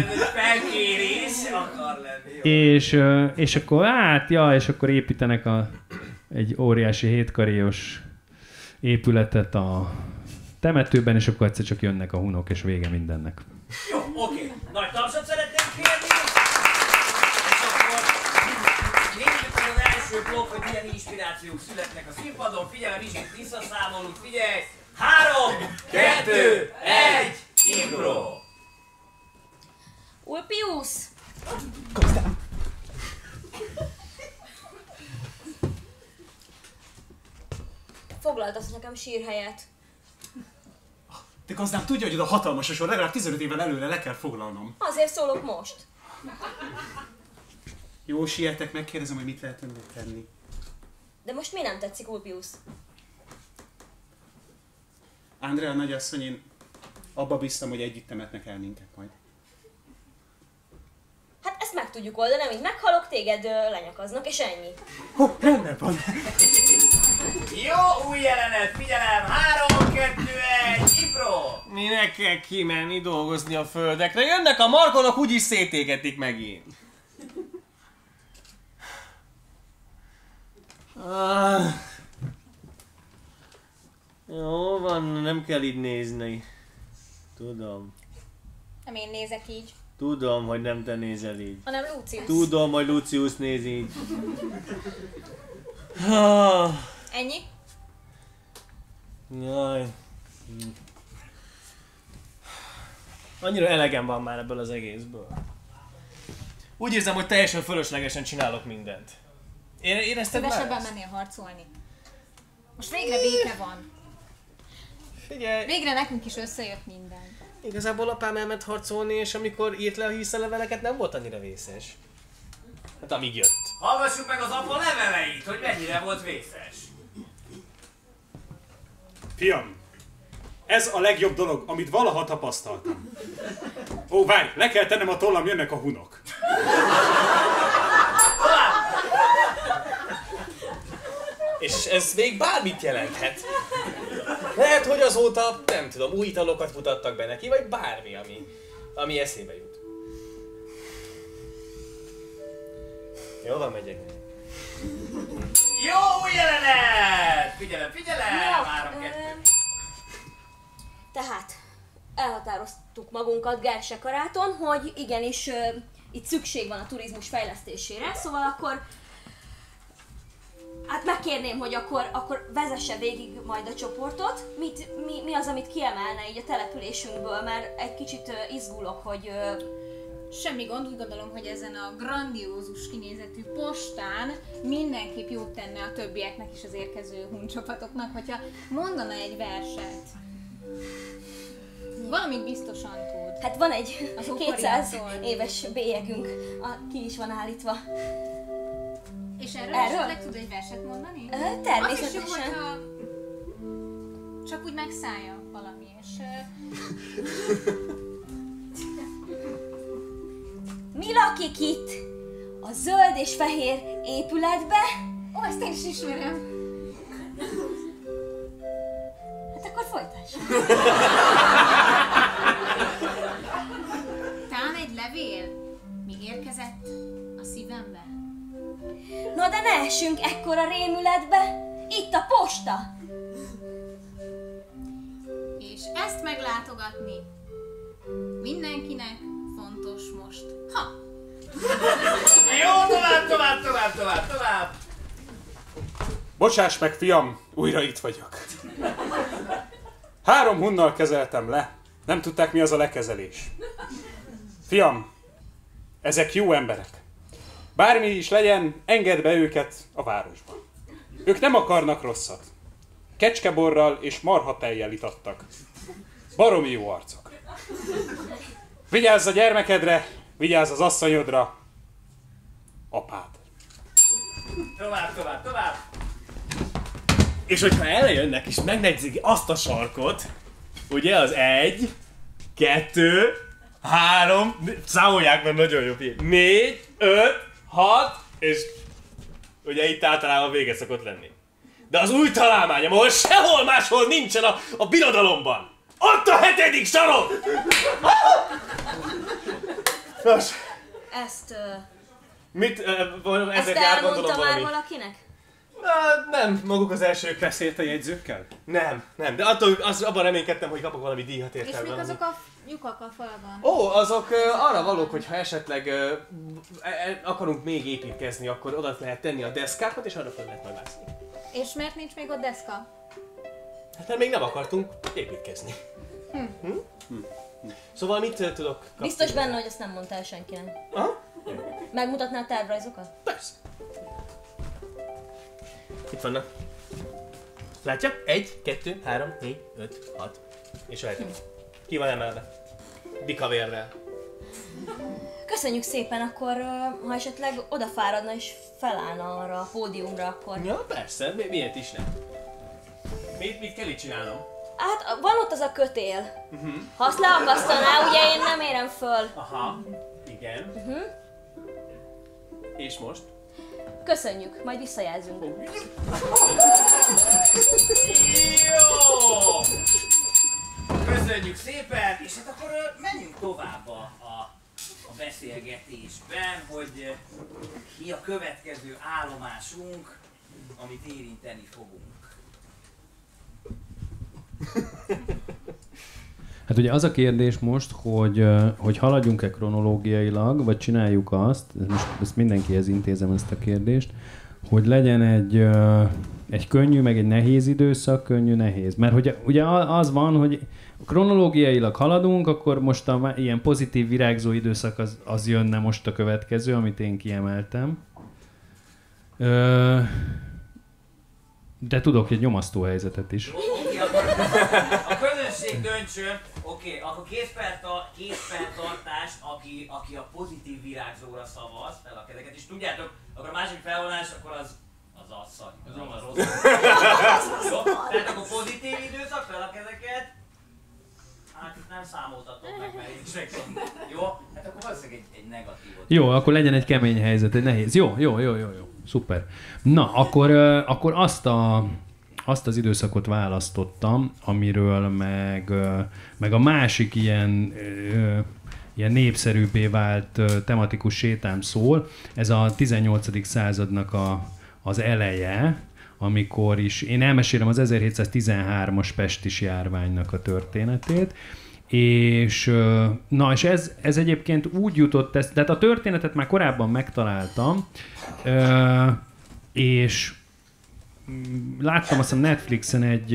H: És akkor és akkor építenek egy óriási 7 karéos épületet a temetőben, és akkor egyszer csak jönnek a hunok, és vége mindennek.
A: Jó, oké. Nagy tapsot szeretnénk kérni. És akkor nézzük meg az első blokk, hogy milyen inspirációk születnek a színpadon. Figyelem, ismét visszaszámolunk, figyelj! 3, 2, 1, impro!
C: Ulpius! Foglaltasz nekem sírhelyet.
E: De gazdám, tudja, hogy oda hatalmas a sor, legalább 15 évvel előre le kell foglalnom.
C: Azért szólok most.
E: Jó, sietek, megkérdezem, hogy mit lehet önnek tenni.
C: De most mi nem tetszik, Ulpius?
E: Andrea nagyasszony, én abba bíztam, hogy együtt temetnek el minket majd.
C: Hát ezt meg tudjuk oldani, amíg meghalok, téged lenyakaznak, és ennyi.
E: Rendben van.
A: Jó, új jelenet, figyelem! 3, 2, 1, impro!
D: Minek kell kimenni dolgozni a földekre? Jönnek a markonok, úgyis szétégetik megint.
G: Jó van, nem kell így nézni.
D: Tudom.
F: Nem én nézek így,
D: Tudom, hogy nem te nézel így.
F: hanem Lucius.
D: Tudom, hogy Lucius néz így.
F: Ennyi?
D: Jaj. Annyira elegem van már ebből az egészből. Úgy érzem, hogy teljesen fölöslegesen csinálok mindent. Érezted már
F: Szívesebben
D: ezt?
F: mennél harcolni. Most végre béke van.
D: Figyelj,
F: Végre nekünk is összejött minden.
D: igazából apám elment harcolni, és amikor írt le a híszeleveleket, nem volt annyira vészes. Hát amíg jött.
A: Hallgassuk meg az apa leveleit, hogy mennyire volt vészes.
G: Fiam, ez a legjobb dolog, amit valaha tapasztaltam. Ó, várj, le kell tennem a tollam, jönnek a hunok.
D: És ez még bármit jelenthet. Lehet, hogy azóta, nem tudom, új italokat mutattak be neki, vagy bármi, ami eszébe jut. Jól van, megyek.
A: Jó új jelenet! Figyelem, figyelem! 3-2.
C: Tehát elhatároztuk magunkat Gerse karáton, hogy igenis itt szükség van a turizmus fejlesztésére, szóval akkor hát megkérném, hogy akkor vezesse végig majd a csoportot. Mi az, amit kiemelne így a településünkből, mert egy kicsit izgulok, hogy...
F: Semmi gond, úgy gondolom, hogy ezen a grandiózus kinézetű postán mindenképp jót tenne a többieknek is, az érkező huncsapatoknak, hogyha mondana egy verset. Valamit biztosan tud.
C: Hát van egy
F: Az
C: 200
F: Okariától.
C: éves bélyegünk, ki is van állítva.
F: És erről
C: Erről?
F: esetleg tud egy verset mondani?
C: Természetesen.
F: Azt hiszük, hogyha csak úgy megszállja valami, és...
C: Mi lakik itt a zöld és fehér épületbe?
F: Ó, ezt én is ismerem.
C: Hát akkor folytass.
F: Talán egy levél, mi érkezett a szívembe.
C: Na de ne essünk ekkora rémületbe! Itt a posta!
F: És ezt meglátogatni mindenkinek fontos most. Ha!
A: Jó, tovább!
G: Bocsáss meg, fiam, újra itt vagyok. 3 hunnal kezeltem le, nem tudták, mi az a lekezelés. Fiam, ezek jó emberek. Bármi is legyen, engedd be őket a városba. Ők nem akarnak rosszat. Kecskeborral és marhatejjel itattak. Baromi jó arcok. Vigyázz a gyermekedre, vigyázz az asszonyodra. Apád.
A: Tovább!
D: És hogyha elejönnek és megnegyzik azt a sarkot, ugye az 1, 2, 3, számolják meg nagyon jó, 4, 5, 6, és ugye itt általában vége szokott lenni. De az új találmányom, ahol sehol máshol nincsen a birodalomban, ott a 7. sarok! Nos,
C: Ezt
D: mit,
C: ezt
D: ezek átgondolom
C: elmondta már
D: valami.
C: valakinek?
D: Nem, maguk az elsők.
G: Beszélt a jegyzőkkel?
D: Nem, de attól abban reménykedtem, hogy kapok valami díjat
F: És
D: érte.
F: mik azok a lyukak a falban?
D: Ó, azok arra valók, hogyha esetleg akarunk még építkezni, akkor oda lehet tenni a deszkákat, és arra fel lehet majd mászni.
F: És miért nincs még ott deszka?
D: Hát mert még nem akartunk építkezni. Szóval mit tudok kapni?
C: Biztos benne, hogy azt nem mondtál senkinek.
D: Aha.
C: Megmutatná a tervrajzokat?
D: Persze. Itt vannak. Látja? 1, 2, 3, 4, 5, 6. És a 7. Ki van emelve? Bikavérrel.
C: Köszönjük szépen, akkor ha esetleg odafáradna és felállna arra a pódiumra, akkor...
D: Ja, persze, miért is nem? Mit kell itt csinálnom?
C: Hát van ott az a kötél. Ha azt leakasztaná, ugye én nem érem föl.
D: Aha, igen. És most?
C: Köszönjük, majd visszajelzünk.
A: Jó! Köszönjük szépen, és hát akkor menjünk tovább a beszélgetésben, hogy mi a következő állomásunk, amit érinteni fogunk.
H: Hát ugye az a kérdés most, hogy haladjunk-e kronológiailag, vagy csináljuk azt, most ezt mindenkihez intézem ezt a kérdést, hogy legyen egy könnyű, meg egy nehéz időszak, könnyű, nehéz. Mert ugye az van, hogy kronológiailag haladunk, akkor most ilyen pozitív virágzó időszak az jönne most a következő, amit én kiemeltem. De tudok egy nyomasztó helyzetet is.
A: A közönség döntsön, akkor kézfeltartást, aki a pozitív virágzóra szavaz fel a kezeket, és tudjátok, akkor a másik felvonás, akkor az asszony, nem az rossz. Jó? Tehát akkor pozitív időszak fel a kezeket, hát itt nem számoltatok meg, mert én is megszom. Jó? Hát akkor valószínűleg egy negatívot.
H: Jó, akkor legyen egy kemény helyzet, egy nehéz. Jó. Szuper. Na, akkor azt az időszakot választottam, amiről meg a másik ilyen népszerűbbé vált tematikus sétám szól. Ez a 18. századnak az eleje, amikor is én elmesélem az 1713-as pestis járványnak a történetét, és ez egyébként úgy jutott, tehát a történetet már korábban megtaláltam, és láttam azt hiszem Netflixen egy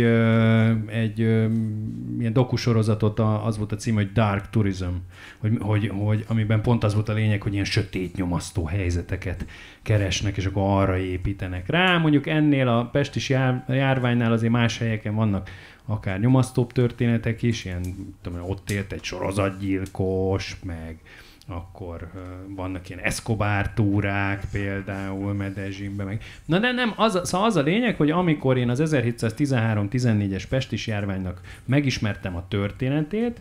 H: ilyen dokusorozatot, az volt a cím, hogy Dark Tourism, hogy amiben pont az volt a lényeg, hogy ilyen sötét nyomasztó helyzeteket keresnek, és akkor arra építenek rá. Mondjuk ennél a pestis járványnál azért más helyeken vannak akár nyomasztóbb történetek is, ilyen tudom, ott élt egy sorozatgyilkos, meg akkor vannak ilyen Escobar túrák például Medellínben meg. Na de nem, az a lényeg, hogy amikor én az 1713-14-es pestis járványnak megismertem a történetét,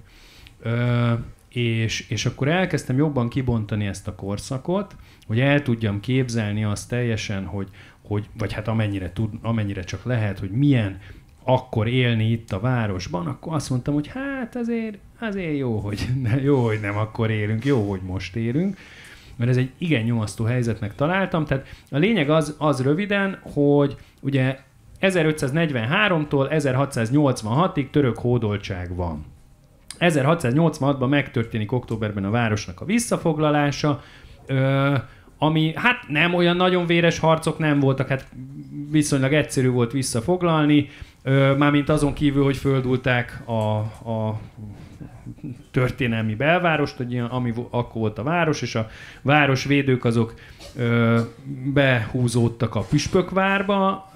H: és akkor elkezdtem jobban kibontani ezt a korszakot, hogy el tudjam képzelni azt teljesen, hogy vagy hát amennyire csak lehet, hogy milyen akkor élni itt a városban, akkor azt mondtam, hogy hát azért jó, hogy nem akkor élünk, jó, hogy most élünk, mert ez egy igen nyomasztó helyzetnek találtam. Tehát a lényeg az röviden, hogy ugye 1543-tól 1686-ig török hódoltság van. 1686-ban megtörténik októberben a városnak a visszafoglalása, ami hát nem olyan nagyon véres harcok nem voltak, hát viszonylag egyszerű volt visszafoglalni, mármint azon kívül, hogy földulták a történelmi belvárost, ami akkor volt a város, és a városvédők azok behúzódtak a Püspökvárba,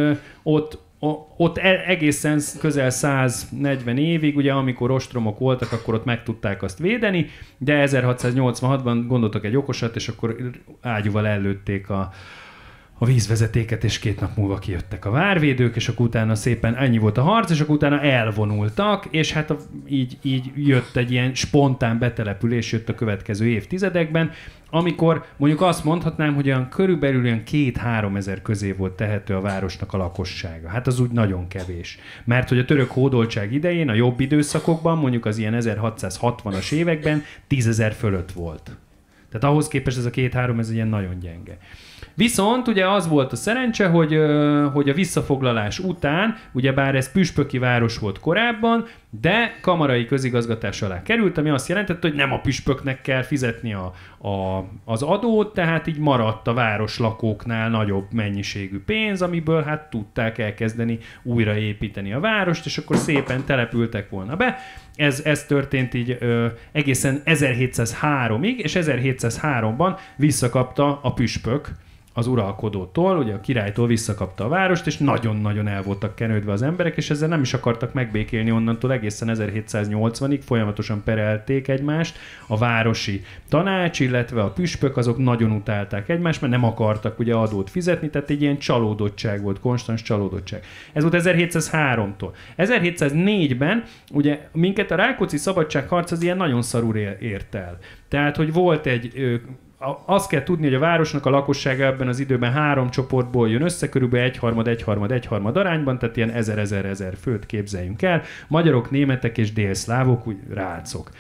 H: ott egészen közel 140 évig, ugye amikor ostromok voltak, akkor ott meg tudták azt védeni, de 1686-ban gondoltak egy okosat, és akkor ágyúval ellőtték a vízvezetéket, és 2 nap múlva kijöttek a várvédők, és akkor utána szépen ennyi volt a harc, és akkor utána elvonultak, és hát így jött egy ilyen spontán betelepülés jött a következő évtizedekben, amikor mondjuk azt mondhatnám, hogy olyan körülbelül olyan 2-3 ezer közé volt tehető a városnak a lakossága. Hát az úgy nagyon kevés. Mert hogy a török hódoltság idején, a jobb időszakokban, mondjuk az ilyen 1660-as években 10 000 fölött volt. Tehát ahhoz képest ez a 2-3 ez ilyen nagyon gyenge. Viszont ugye az volt a szerencse, hogy a visszafoglalás után, ugyebár ez püspöki város volt korábban, de kamarai közigazgatás alá került, ami azt jelentette, hogy nem a püspöknek kell fizetni az adót, tehát így maradt a városlakóknál nagyobb mennyiségű pénz, amiből hát tudták elkezdeni újraépíteni a várost, és akkor szépen települtek volna be. Ez történt így egészen 1703-ig, és 1703-ban visszakapta a püspök az uralkodótól, ugye a királytól visszakapta a várost, és nagyon-nagyon el voltak kenődve az emberek, és ezzel nem is akartak megbékélni onnantól egészen 1780-ig, folyamatosan perelték egymást, a városi tanács, illetve a püspök, azok nagyon utálták egymást, mert nem akartak ugye adót fizetni, tehát egy ilyen csalódottság volt, konstans csalódottság. Ez volt 1703-tól. 1704-ben ugye minket a Rákóczi szabadságharc az ilyen nagyon szarul ért el. Tehát, hogy volt egy azt kell tudni, hogy a városnak a lakossága ebben az időben 3 csoportból jön össze, körülbelül egyharmad arányban, tehát ilyen 1000 főt képzeljünk el. Magyarok, németek és délszlávok, úgy rácok.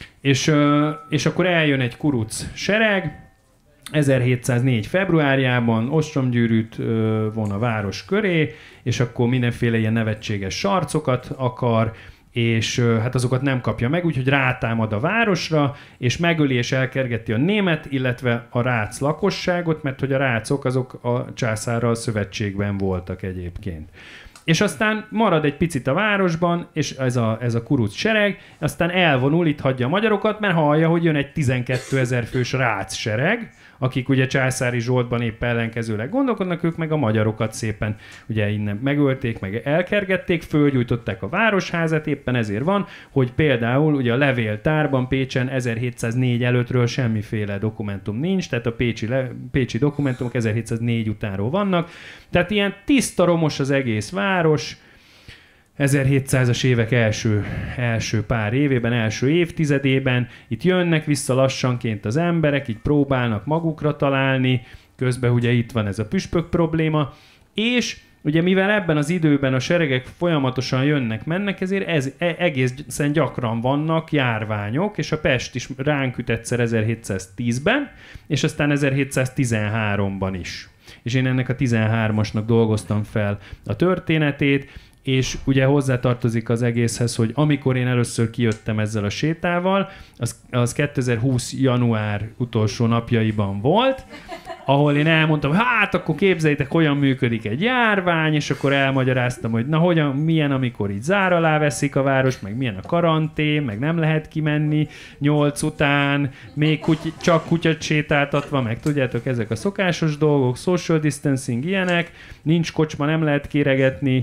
H: És akkor eljön egy kuruc sereg, 1704. februárjában ostromgyűrűt von a város köré, és akkor mindenféle ilyen nevetséges sarcokat akar, és hát azokat nem kapja meg, úgyhogy rátámad a városra, és megöli és elkergeti a német, illetve a rác lakosságot, mert hogy a rácok azok a császárral szövetségben voltak egyébként. És aztán marad egy picit a városban, és ez a kuruc sereg, aztán elvonul, itt hagyja a magyarokat, mert hallja, hogy jön egy 12 000 fős rác sereg, akik ugye Császári Zsoltban épp ellenkezőleg gondolkodnak, ők meg a magyarokat szépen ugye innen megölték, meg elkergették, fölgyújtották a városházat, éppen ezért van, hogy például ugye a levéltárban Pécsen 1704 előttről semmiféle dokumentum nincs, tehát a pécsi dokumentumok 1704 utánról vannak, tehát ilyen tiszta romos az egész város, 1700-as évek első pár évében, első évtizedében, itt jönnek vissza lassanként az emberek, így próbálnak magukra találni, közben ugye itt van ez a püspök probléma, és ugye mivel ebben az időben a seregek folyamatosan jönnek-mennek, ezért egészen gyakran vannak járványok, és a pest is ránk üt egyszer 1710-ben, és aztán 1713-ban is. És én ennek a 13-asnak dolgoztam fel a történetét, és ugye hozzátartozik az egészhez, hogy amikor én először kijöttem ezzel a sétával, az 2020 január utolsó napjaiban volt, ahol én elmondtam, hát akkor képzeljétek, hogyan működik egy járvány, és akkor elmagyaráztam, hogy na milyen, amikor így zár alá veszik a város, meg milyen a karantén, meg nem lehet kimenni 8 után, még csak kutyát sétáltatva, meg tudjátok, ezek a szokásos dolgok, social distancing, ilyenek, nincs kocsma, nem lehet kéregetni.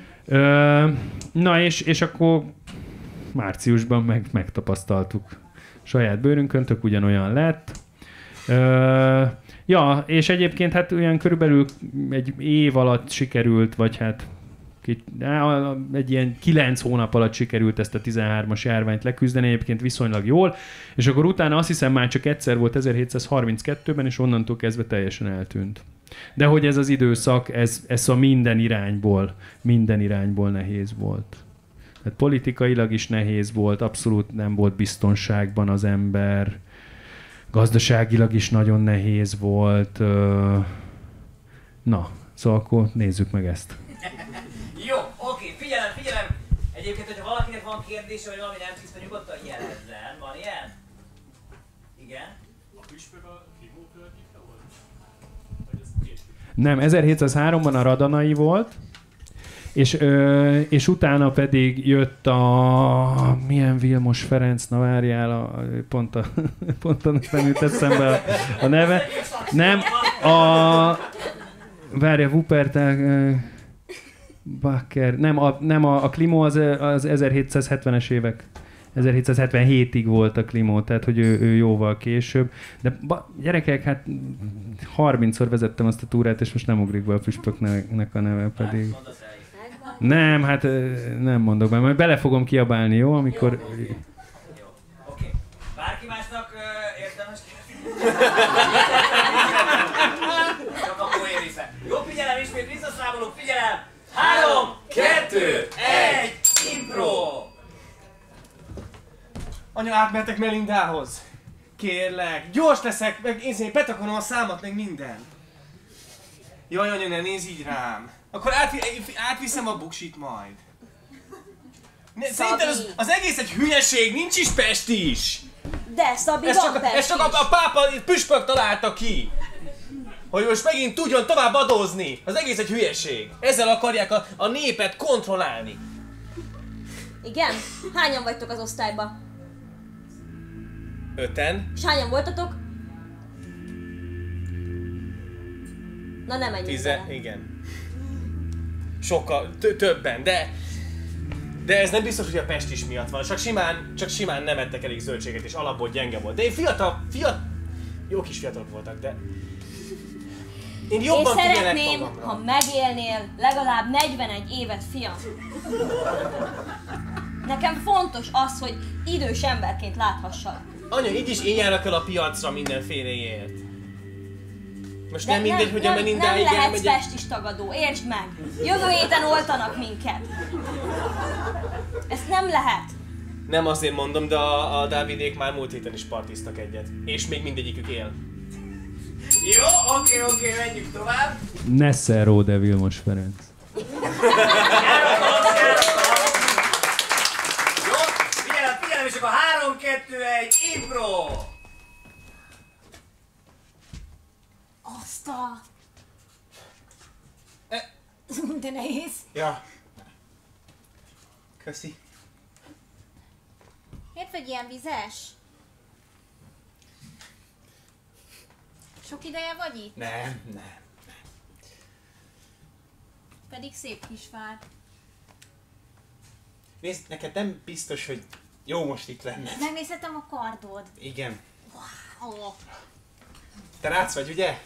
H: Na és akkor márciusban megtapasztaltuk saját bőrünkön, tök ugyanolyan lett. Ja, és egyébként hát olyan körülbelül egy év alatt sikerült, vagy hát egy ilyen 9 hónap alatt sikerült ezt a 13-as járványt leküzdeni, egyébként viszonylag jól, és akkor utána azt hiszem már csak egyszer volt 1732-ben, és onnantól kezdve teljesen eltűnt. De hogy ez az időszak, ez a minden irányból nehéz volt. Tehát politikailag is nehéz volt, abszolút nem volt biztonságban az ember, gazdaságilag is nagyon nehéz volt. Na, szóval akkor nézzük meg ezt.
A: Jó, oké, figyelem! Egyébként, hogyha valakinek van kérdése, vagy valami nem tiszta, nyugodtan jelezzen. Van ilyen? Igen?
H: A püspök a Klimó környéke volt? Nem, 1703-ban a Radanai volt, és utána pedig jött a... Milyen Vilmos Ferenc, na várjál, pont nem jut eszembe a neve. Nem, várja, Wuppertal... Bakker, nem a Klimó az 1770-es évek. 1777-ig volt a Klimó, tehát hogy ő jóval később. De gyerekek, hát 30-szor vezettem azt a túrát, és most nem ugrik be a püspöknek a neve pedig. Nem, hát nem mondok be, majd bele fogom kiabálni, jó? Amikor...
A: Jó, oké. Bárki másnak érdemes kérdezni? Csak a poén része. Jó, figyelem, ismét visszaszámolunk, figyelem! 3, 2, 1, impro!
D: Anya, átmehetek Melindához? Kérlek, gyors leszek, meg én betakolom a számat, meg minden. Jaj, anya, ne nézz így rám. Akkor átviszem a buksit majd. Szerintem az egész egy hülyeség, nincs is Pest is.
C: De Szabi, van Pest
D: ez csak a pápa püspök találta ki. Hogy most megint tudjon tovább adózni. Az egész egy hülyeség. Ezzel akarják a népet kontrollálni.
C: Igen? Hányan vagytok az osztályban?
D: 5-en.
C: És hányan voltatok? Na nem menjünk
D: 10,
C: bele.
D: igen. Sokkal, többen, de ez nem biztos, hogy a Pest is miatt van. Csak simán nem ettek elég zöldséget, és alapból gyenge volt. De én jó kis fiatalok voltak, de... Én jobban
C: szeretném, ha megélnél legalább 41 évet, fiam. Nekem fontos az, hogy idős emberként láthassal.
D: Anya, így is én járok el a piacra mindenféleért. Most nem mindegy, hogy a Melindáig
C: nem lehetsz pestis tagadó, értsd meg! Jövő héten oltanak minket! Ezt nem lehet!
D: Nem azért mondom, de a Dávidék már múlt héten is partiztak egyet. És még mindegyikük él.
A: Jó, oké, menjünk tovább.
H: Nesseró de Vilmos Ferenc.
A: és akkor 3, 2, 1, impro!
F: Azt a... De nehéz.
G: Ja. Köszi.
F: Miért vagy ilyen vizes? Sok ideje vagy itt?
G: Nem.
F: Pedig szép kis fár.
G: Nézd, neked nem biztos, hogy jó most itt lenne.
F: Megnézhetem a kardod.
G: Igen.
F: Wow.
G: Te rác vagy, ugye?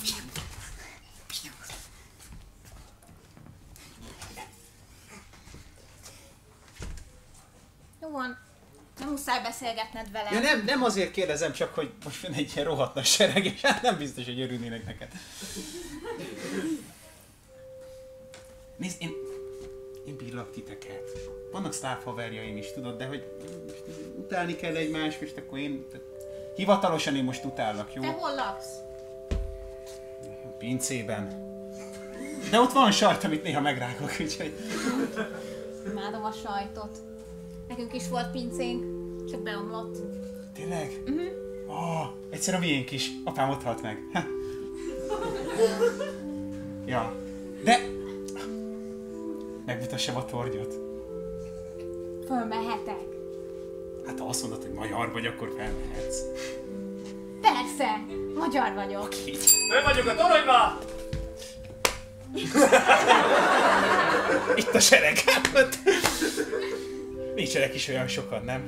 F: Jó van. Nem muszáj beszélgetned velem.
G: Ja, nem azért kérdezem, csak hogy most jön egy ilyen rohadt nagy sereg, és hát nem biztos, hogy örülnének neked. Nézd, én bírlak titeket. Vannak szláv haverjaim is, tudod, de hogy utálni kell egymást, és akkor hivatalosan én most utállak, jó?
F: Te hol laksz?
G: Pincében. De ott van sajt, amit néha megrágok, úgyhogy...
F: Imádom a sajtot. Nekünk is volt pincénk, csak beomlott.
G: Tényleg? Egyszer a miénk is. Apám ott halt meg. Ja. De... megmutassam a tornyot.
F: Fölmehetek.
G: Hát ha azt mondod, hogy magyar vagy, akkor felmehetsz.
F: Persze, magyar vagyok.
A: Fönn vagyok a toronyba!
G: Itt a sereg. Nincsenek is olyan sokan, nem?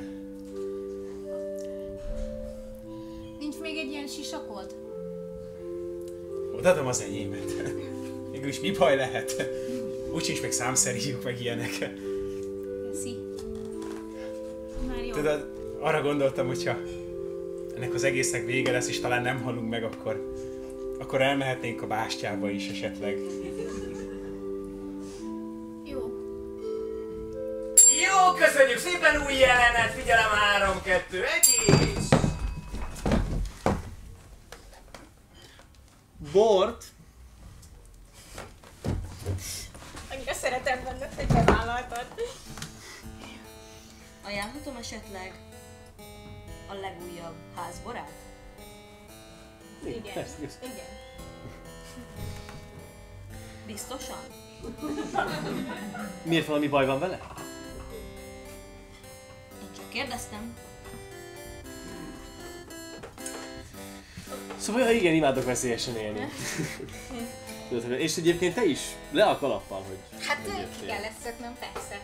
F: Nincs még egy ilyen sisakod?
G: Odaadom az enyémet. Mégis mi baj lehet? Úgysincs meg számszerűjük meg ilyenek.
F: Köszi. Már jó.
G: Tudod, arra gondoltam, hogyha ennek az egésznek vége lesz, és talán nem halunk meg, akkor elmehetnénk a bástyába is esetleg.
F: Jó.
A: Jó, köszönjük szépen, új jelenet, figyelem, 3, 2, 1, és...
D: Bort.
F: Annyira szeretem benned, hogy bevállaltad.
C: Ajánlhatom esetleg a legújabb házborát?
F: Igen.
D: Persze,
F: Igen.
C: Biztosan?
D: Miért valami baj van vele?
C: Én csak kérdeztem.
D: Szóval ja, igen, imádok veszélyesen élni. Tudod, és egyébként te is le a kalappal, hogy...
F: Hát
D: hogy
F: ki
D: jöttél.
F: kell lesz szöknöm, persze.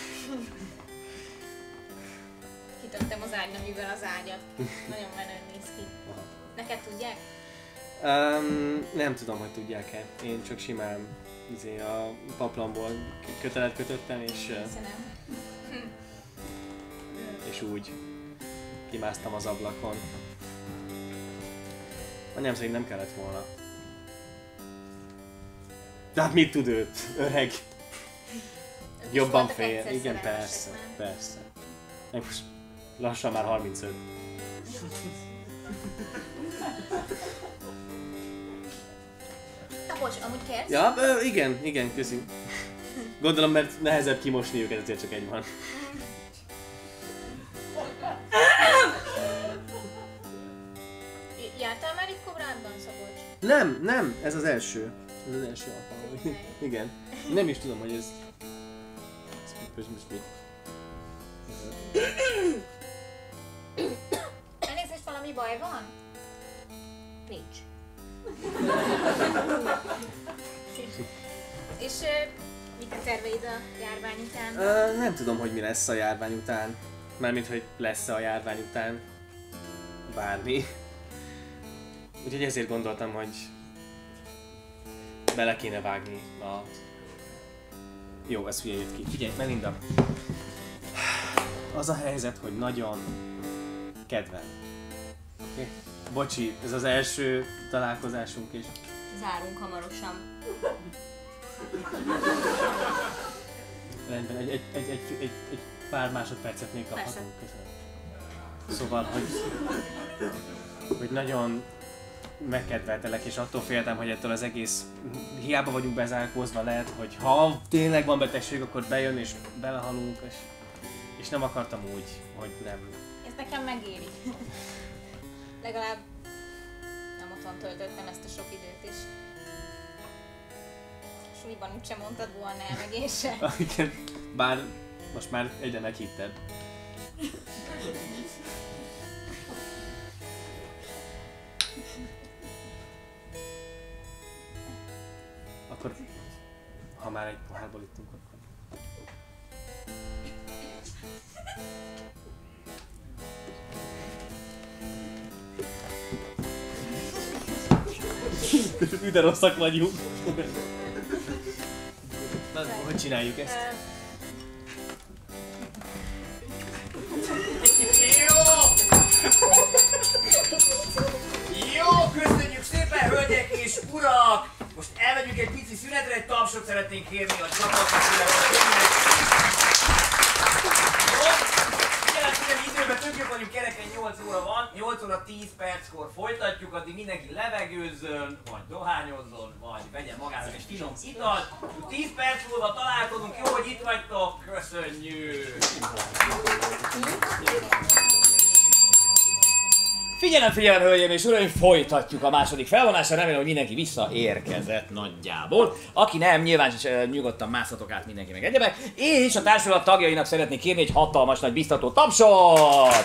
F: Kitöttem az ágynövűvel az ágyat. Nagyon menően néz ki. Neked tudják?
D: Nem tudom, hogy tudják-e. Én csak simán a paplanból kötelet kötöttem, és úgy kimásztam az ablakon. Anyám szerint nem kellett volna. De hát mit tud őt? Öreg. Jobban fél. Igen, persze, persze. Én most lassan már 35.
F: Na bocs, amúgy kérsz?
D: Ja, igen, köszi. Gondolom, mert nehezebb kimosni őket, ezért csak egy van.
F: Jártál már itt Kobrádban, Szabolcs?
D: Nem, ez az első. Ez az első alkalom. Igen. Nem is tudom, hogy ez most mi.
F: Elnézést, valami baj van? Nincs. És mik a terveid a járvány után?
D: Nem tudom, hogy mi lesz a járvány után. Mármint, hogy lesz-e a járvány után. Bármi. Úgyhogy ezért gondoltam, hogy bele kéne vágni a... Jó, ez hülye jött ki. Figyelj, Melinda. Az a helyzet, hogy nagyon kedvel. Oké? Bocsi, ez az első találkozásunk és...
C: Zárunk hamarosan.
D: Rendben, egy pár másodpercet még kaphatunk. Köszönöm. Szóval, hogy nagyon megkedveltelek, és attól féltem, hogy ettől az egész hiába vagyunk bezárkózva, lehet, hogy ha tényleg van betegség, akkor bejön és belehalunk, És nem akartam úgy, hogy nem.
F: Ez nekem megéri. Legalább nem otthon töltöttem ezt a sok időt is. Súlyban úgysem mondtad volna el, meg én sem.
D: Igen, bár most már egyre meghitted. Akkor, ha már egy pohárból ittunk, akkor... De rosszak vagyunk. Na, hogy csináljuk ezt?
A: Jó, köszönjük szépen, hölgyek és urak! Most elmegyünk egy pici szünetre, egy tapsot szeretnénk kérni a csapatnak, időben tök vagyunk, kereken 8 óra van, 8 óra 10 perckor folytatjuk, addig mindenki levegőzzön, vagy dohányozzon, vagy vegyen magának egy finom italt. 10 perc múlva találkozunk, jó, hogy itt vagytok, köszönjük! Figyelem, hölgyeim és uraim, folytatjuk a második felvonással, remélem, hogy mindenki visszaérkezett nagyjából. Aki nem, nyilván nyugodtan mászhatok át mindenki meg egyebek. És a társulat tagjainak szeretnék kérni egy hatalmas nagy biztató tapsot!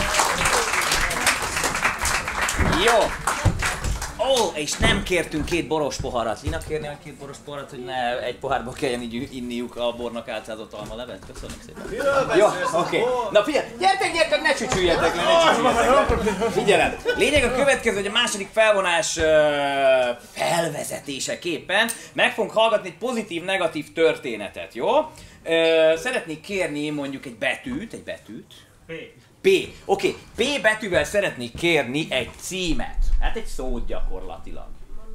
A: Jó! Ó, és nem kértünk 2 boros poharat. Lina kérni meg 2 boros poharat, hogy ne egy pohárba kelljen így inniuk a bornak álcázott almalevet? Köszönöm szépen. Jó, oké. Na figyelj, gyertek, ne csücsüljetek le, Figyelem, lényeg a következő, hogy a második felvonás felvezetéseképpen meg fogunk hallgatni egy pozitív-negatív történetet, jó? Szeretnék kérni mondjuk egy betűt. P. Oké, P betűvel szeretnék kérni egy címet. Hát egy szót gyakorlatilag.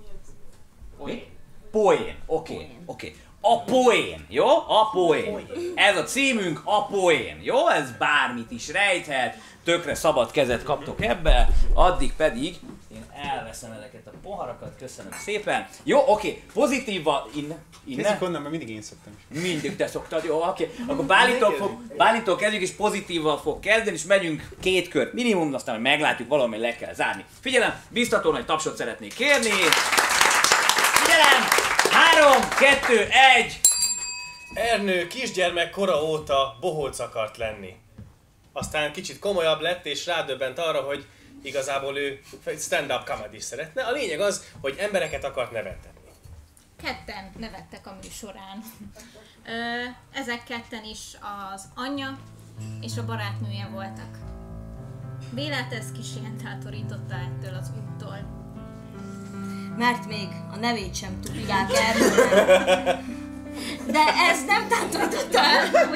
A: Poén. Oké. A poén, jó? A poén. Ez a címünk, a poén, jó? Ez bármit is rejthet, tökre szabad kezet kaptok ebbe, addig pedig én elveszem ezeket a poharakat, köszönöm szépen. Jó, oké, pozitívval innen.
G: Kezdjük onnan, mert mindig én szoktam.
A: Mindig te szoktad, jó, oké. Akkor Bálintól kezdjük, és pozitívval fog kezdeni, és megyünk 2 kört minimum, aztán meglátjuk, valami le kell zárni. Figyelem, biztató nagy tapsot szeretnék kérni. Figyelem! 3, 2, 1!
D: Ernő kisgyermek kora óta bohóc akart lenni. Aztán kicsit komolyabb lett, és rádöbbent arra, hogy igazából ő stand-up comedy szeretne. A lényeg az, hogy embereket akart nevettetni.
F: Ketten nevettek a műsorán. Ezek ketten is az anyja és a barátnője voltak. Bélát ez kisien tátorította ettől az úttól.
C: Mert még a nevét sem tudják Ernőnek. De ez nem tátorította el,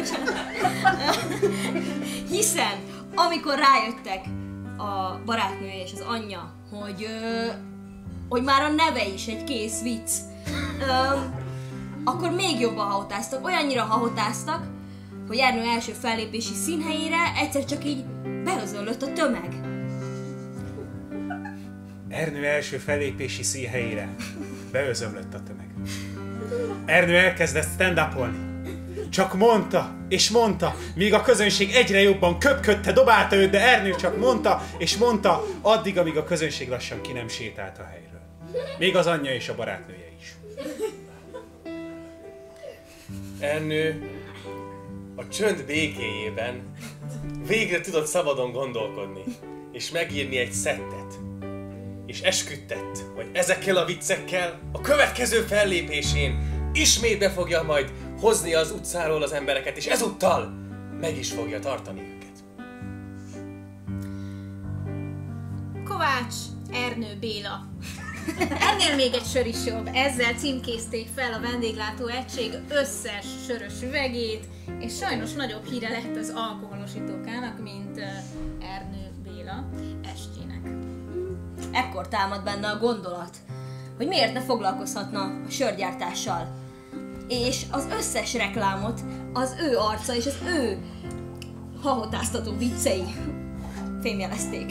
C: hiszen amikor rájöttek a barátnője és az anyja, hogy már a neve is egy kész vicc, akkor még jobban hahotáztak, olyannyira hahotáztak, hogy Ernő első fellépési színhelyére egyszer csak így beözöllött a tömeg.
G: Ernő első fellépési színhelyére beözömlött a tömeg. Ernő elkezdett stand-upolni. Csak mondta, és mondta, míg a közönség egyre jobban köpködte, dobálta őt, de Ernő csak mondta, és mondta, addig, amíg a közönség lassan ki nem sétált a helyről. Még az anyja és a barátnője is.
D: Ernő a csönd békéjében végre tudott szabadon gondolkodni, és megírni egy szettet. És esküdtett, hogy ezekkel a viccekkel a következő fellépésén ismét be fogja majd hozni az utcáról az embereket, és ezúttal meg is fogja tartani őket.
F: Kovács Ernő Béla. Ennél még egy sör is jobb. Ezzel címkézték fel a vendéglátó egység összes sörös üvegét, és sajnos nagyobb híre lett az alkoholosítókának, mint Ernő Béla estjének.
C: Ekkor támad benne a gondolat, hogy miért ne foglalkozhatna a sörgyártással. És az összes reklámot az ő arca és az ő hahotáztató viccei fémjelezték.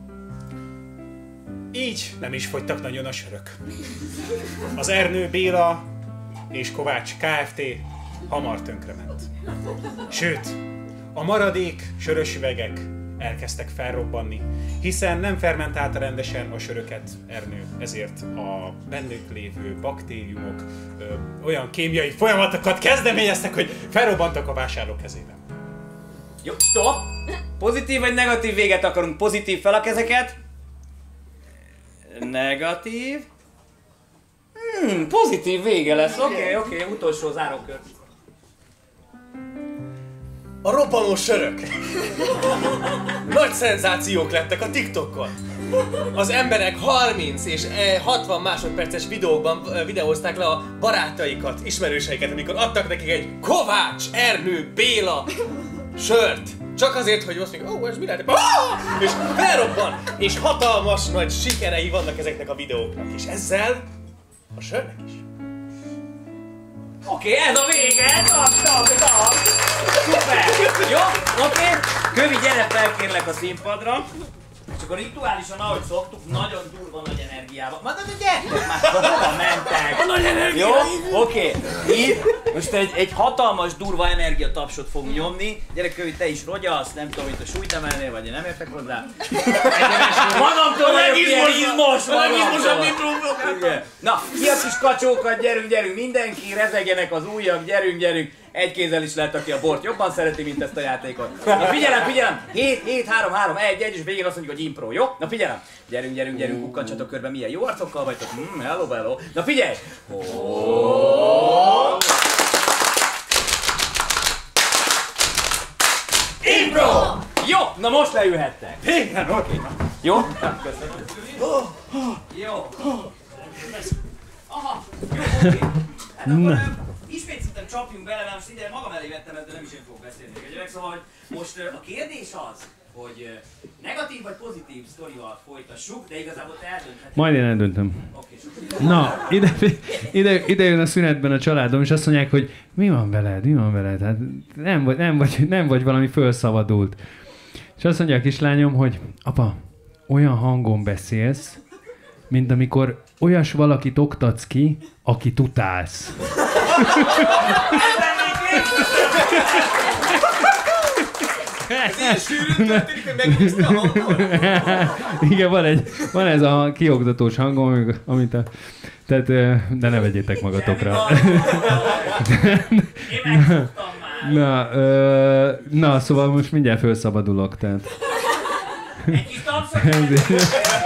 G: Így nem is fogytak nagyon a sörök. Az Ernő Béla és Kovács Kft. Hamar tönkrement. Sőt, A maradék sörös üvegek elkezdtek felrobbanni, hiszen nem fermentálta rendesen a söröket Ernő, ezért a bennük lévő baktériumok olyan kémiai folyamatokat kezdeményeztek, hogy felrobbantak a vásárlók kezében.
A: Jó, stop! Pozitív vagy negatív véget akarunk? Pozitív fel a kezeket. Negatív. Pozitív vége lesz. Oké, utolsó zárókör.
D: A robbanó sörök. Nagy szenzációk lettek a TikTokon. Az emberek 30 és 60 másodperces videózták le a barátaikat, ismerőseiket, amikor adtak nekik egy Kovács, Ernő, Béla sört. Csak azért, hogy azt mondjuk, ez mi lehet? És felrobban! És hatalmas nagy sikerei vannak ezeknek a videóknak. És ezzel a sörnek is.
A: Oké, ez a vége! Stop! Szuper! Jó, oké. Kövi, gyere fel kérlek a színpadra. És akkor rituálisan, ahogy szoktuk, nagyon durva nagy energiával. De gyertek már, hova mentek? A nagy energia! Jó, oké. Itt most egy hatalmas durva energiatapsot fogunk nyomni. Gyere Kövi, te is rogyasz, nem tudom, mint a súlyt emelnél, vagy én nem értek hozzá. Magamtól vagyok ilyen izmos! Na, ki a kis kacsókat, gyerünk, mindenki, rezegjenek az ujjak, gyerünk. Egy kézzel is lehet, aki a bort jobban szereti, mint ezt a játékot. Na figyelem! 7, 3, 2, 1, és végén azt mondjuk, hogy impro, jó? Na figyelem! Gyerünk, kukkantsatok körbe, milyen jó arcokkal vagytok. Hello. Na figyelj! Impro! Jó, na most leülhettek. Igen, oké. Jó? Köszönöm. Jó. Aha, jó, oké. Hát akkor ismét szerintem csapjunk bele, mert most ide magam elé vettem ezt, de nem is én fogok beszélni. Szóval most a kérdés az, hogy negatív vagy pozitív sztorival folytassuk, de igazából te eldöntheted.
H: Majd én eldöntöm. Na, ide jön a szünetben a családom, és azt mondják, hogy mi van veled? Hát nem vagy valami fölszabadult. És azt mondja a kislányom, hogy apa, olyan hangon beszélsz, mint amikor olyas valakit oktatsz ki, akit utálsz.
D: Ez ilyen sűrűn történik, hogy megnézte a hangon?
H: Igen, van ez a kioktatós hangom, amit tehát, de ne vegyétek magatokra. Na, szóval most mindjárt felszabadulok, tehát.
A: Egy kis tapsot!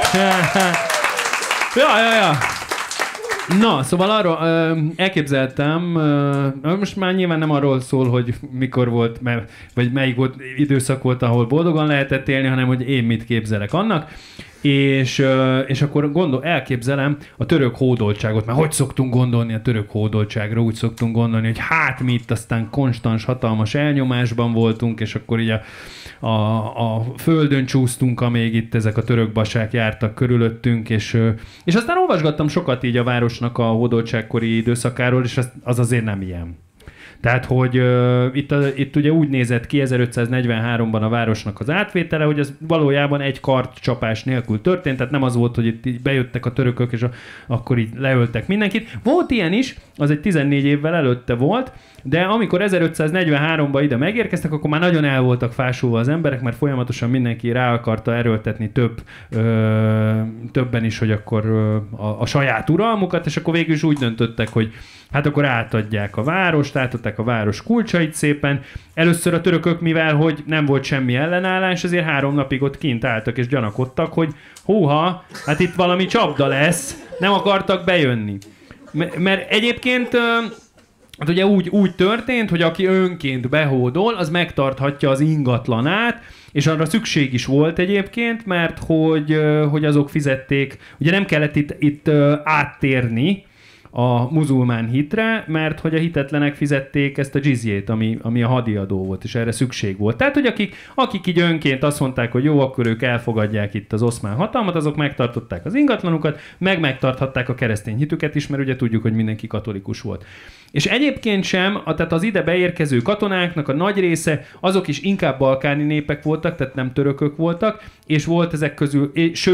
H: Ja. Na, szóval arról elképzeltem, most már nyilván nem arról szól, hogy mikor volt, vagy melyik volt, időszak volt, ahol boldogan lehetett élni, hanem hogy én mit képzelek annak. És akkor elképzelem a török hódoltságot, mert hogy szoktunk gondolni a török hódoltságra? Úgy szoktunk gondolni, hogy hát mi itt aztán konstans, hatalmas elnyomásban voltunk, és akkor így a földön csúsztunk, amíg itt ezek a török basák jártak körülöttünk, és aztán olvasgattam sokat így a városnak a hódoltságkori időszakáról, és az azért nem ilyen. Tehát, hogy itt ugye úgy nézett ki 1543-ban a városnak az átvétele, hogy ez valójában egy kardcsapás nélkül történt, tehát nem az volt, hogy itt bejöttek a törökök, és akkor így leöltek mindenkit. Volt ilyen is, az egy 14 évvel előtte volt, de amikor 1543-ban ide megérkeztek, akkor már nagyon el voltak fásulva az emberek, mert folyamatosan mindenki rá akarta erőltetni többen is, hogy akkor a saját uralmukat, és akkor végül is úgy döntöttek, hogy hát akkor átadják a várost, átadták a város kulcsait szépen. Először a törökök, mivel hogy nem volt semmi ellenállás, ezért 3 napig ott kint álltak és gyanakodtak, hogy húha, hát itt valami csapda lesz, nem akartak bejönni. Mert egyébként hát ugye úgy történt, hogy aki önként behódol, az megtarthatja az ingatlanát, és arra szükség is volt egyébként, mert hogy azok fizették, ugye nem kellett itt áttérni a muzulmán hitre, mert hogy a hitetlenek fizették ezt a dzsizyét, ami a hadiadó volt, és erre szükség volt. Tehát, hogy akik így önként azt mondták, hogy jó, akkor ők elfogadják itt az oszmán hatalmat, azok megtartották az ingatlanukat, megtarthatták a keresztény hitüket is, mert ugye tudjuk, hogy mindenki katolikus volt. És egyébként sem, tehát az ide beérkező katonáknak a nagy része, azok is inkább balkáni népek voltak, tehát nem törökök voltak, és volt ezek közül, sőt,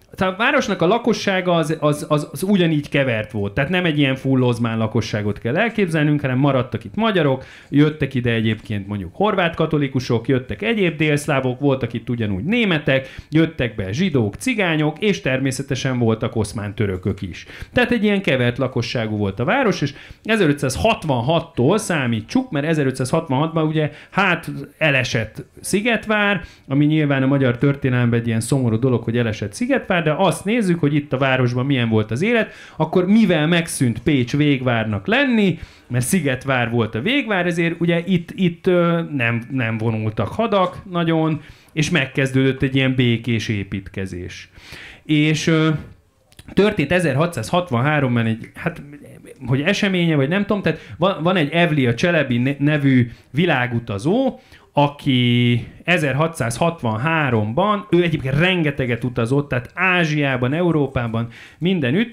H: a városnak a lakossága az ugyanígy kevert volt. Tehát nem egy ilyen full ozmán lakosságot kell elképzelnünk, hanem maradtak itt magyarok, jöttek ide egyébként mondjuk horvát katolikusok, jöttek egyéb délszlávok, voltak itt ugyanúgy németek, jöttek be zsidók, cigányok, és természetesen voltak oszmán törökök is. Tehát egy ilyen kevert lakosságú volt a város, és 1566-tól számítsuk, mert 1566-ban ugye elesett Szigetvár, ami nyilván a magyar történelemben egy ilyen szomorú dolog, hogy elesett Szigetvár, de azt nézzük, hogy itt a városban milyen volt az élet, akkor mivel megszűnt Pécs végvárnak lenni, mert Szigetvár volt a végvár, ezért ugye itt nem vonultak hadak nagyon, és megkezdődött egy ilyen békés építkezés. És történt 1663-ban egy, hogy eseménye, vagy nem tudom, tehát van egy Evlia Cselebi nevű világutazó, aki 1663-ban, ő egyébként rengeteget utazott, tehát Ázsiában, Európában, mindenütt,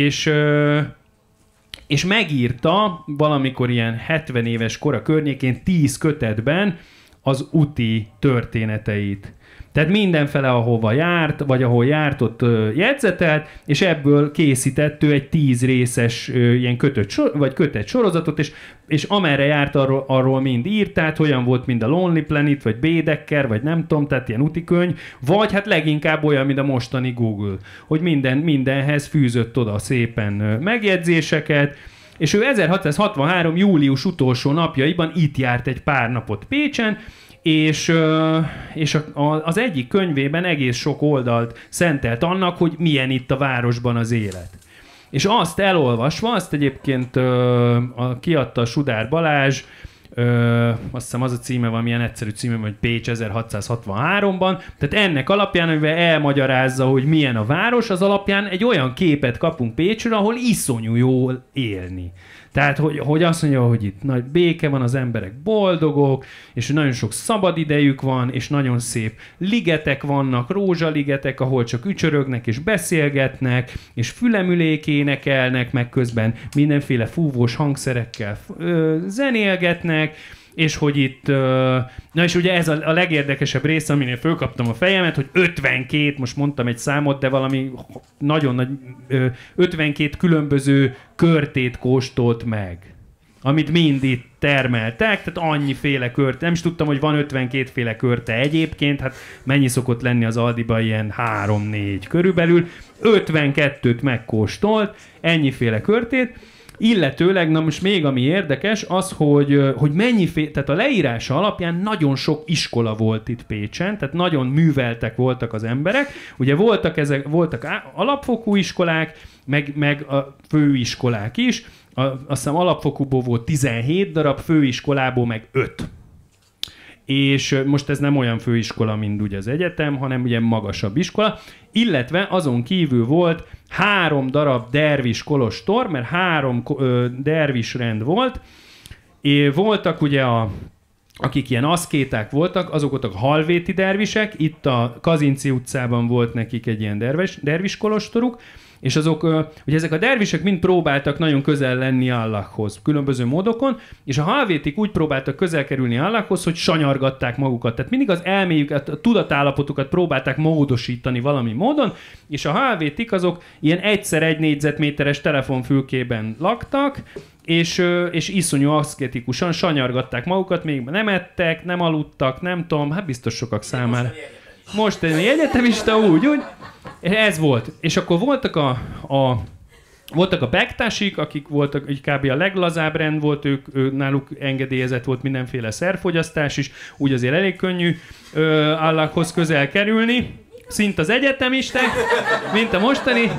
H: és megírta valamikor ilyen 70 éves kora környékén 10 kötetben az úti történeteit. Tehát mindenfele, ahova járt, vagy ahol járt, ott jegyzetelt, és ebből készített ő egy 10 részes ilyen kötet sorozatot, és amerre járt, arról mind írt, tehát hogyan volt mind a Lonely Planet, vagy Baedeker, vagy nem tudom, tehát ilyen útikönyv, vagy hát leginkább olyan, mint a mostani Google, hogy mindenhez fűzött oda szépen megjegyzéseket, és ő 1663. július utolsó napjaiban itt járt egy pár napot Pécsen, és az egyik könyvében egész sok oldalt szentelt annak, hogy milyen itt a városban az élet. És azt elolvasva, azt egyébként kiadta a Sudár Balázs, azt hiszem az a címe, valamilyen egyszerű címe, hogy Pécs 1663-ban, tehát ennek alapján, amivel elmagyarázza, hogy milyen a város, az alapján egy olyan képet kapunk Pécsről, ahol iszonyú jól élni. Tehát, hogy azt mondja, hogy itt nagy béke van, az emberek boldogok, és nagyon sok szabad idejük van, és nagyon szép ligetek vannak, rózsaligetek, ahol csak ücsörögnek és beszélgetnek, és fülemülék énekelnek, meg közben mindenféle fúvós hangszerekkel zenélgetnek, és hogy itt, na és ugye ez a legérdekesebb része, aminél fölkaptam a fejemet, hogy 52, most mondtam egy számot, de valami nagyon nagy, 52 különböző körtét kóstolt meg, amit mind itt termeltek, tehát annyiféle körte, nem is tudtam, hogy van 52 féle körte egyébként, hát mennyi szokott lenni az Aldiba, ilyen 3-4 körülbelül, 52-t megkóstolt, ennyiféle körtét, illetőleg, na most még ami érdekes, az, hogy mennyiféle, tehát a leírása alapján nagyon sok iskola volt itt Pécsen, tehát nagyon műveltek voltak az emberek. Ugye voltak alapfokú iskolák, meg a főiskolák is. Azt hiszem alapfokúból volt 17 darab, főiskolából meg 5. És most ez nem olyan főiskola, mint ugye az egyetem, hanem ugye magasabb iskola, illetve azon kívül volt 3 darab dervis kolostor, mert 3 dervis rend volt, és voltak ugye akik ilyen aszkéták voltak, azok voltak halvéti dervisek, itt a Kazinci utcában volt nekik egy ilyen dervis kolostoruk, és azok, hogy ezek a dervisek mind próbáltak nagyon közel lenni Allahhoz, különböző módokon, és a halvétik úgy próbáltak közel kerülni Allahhoz, hogy sanyargatták magukat. Tehát mindig az elméjüket, a tudatállapotukat próbálták módosítani valami módon, és a halvétik azok ilyen 1x1 négyzetméteres telefonfülkében laktak, és iszonyú aszketikusan sanyargatták magukat, még nem ettek, nem aludtak, nem tudom, hát biztos sokak számára. Most egy egyetemista úgy, ez volt. És akkor voltak a bektásik, akik voltak, hogy kb. A leglazább rend volt, náluk engedélyezett volt mindenféle szerfogyasztás is, úgy azért elég könnyű Allahhoz közel kerülni, szint az egyetemistek, mint a mostani,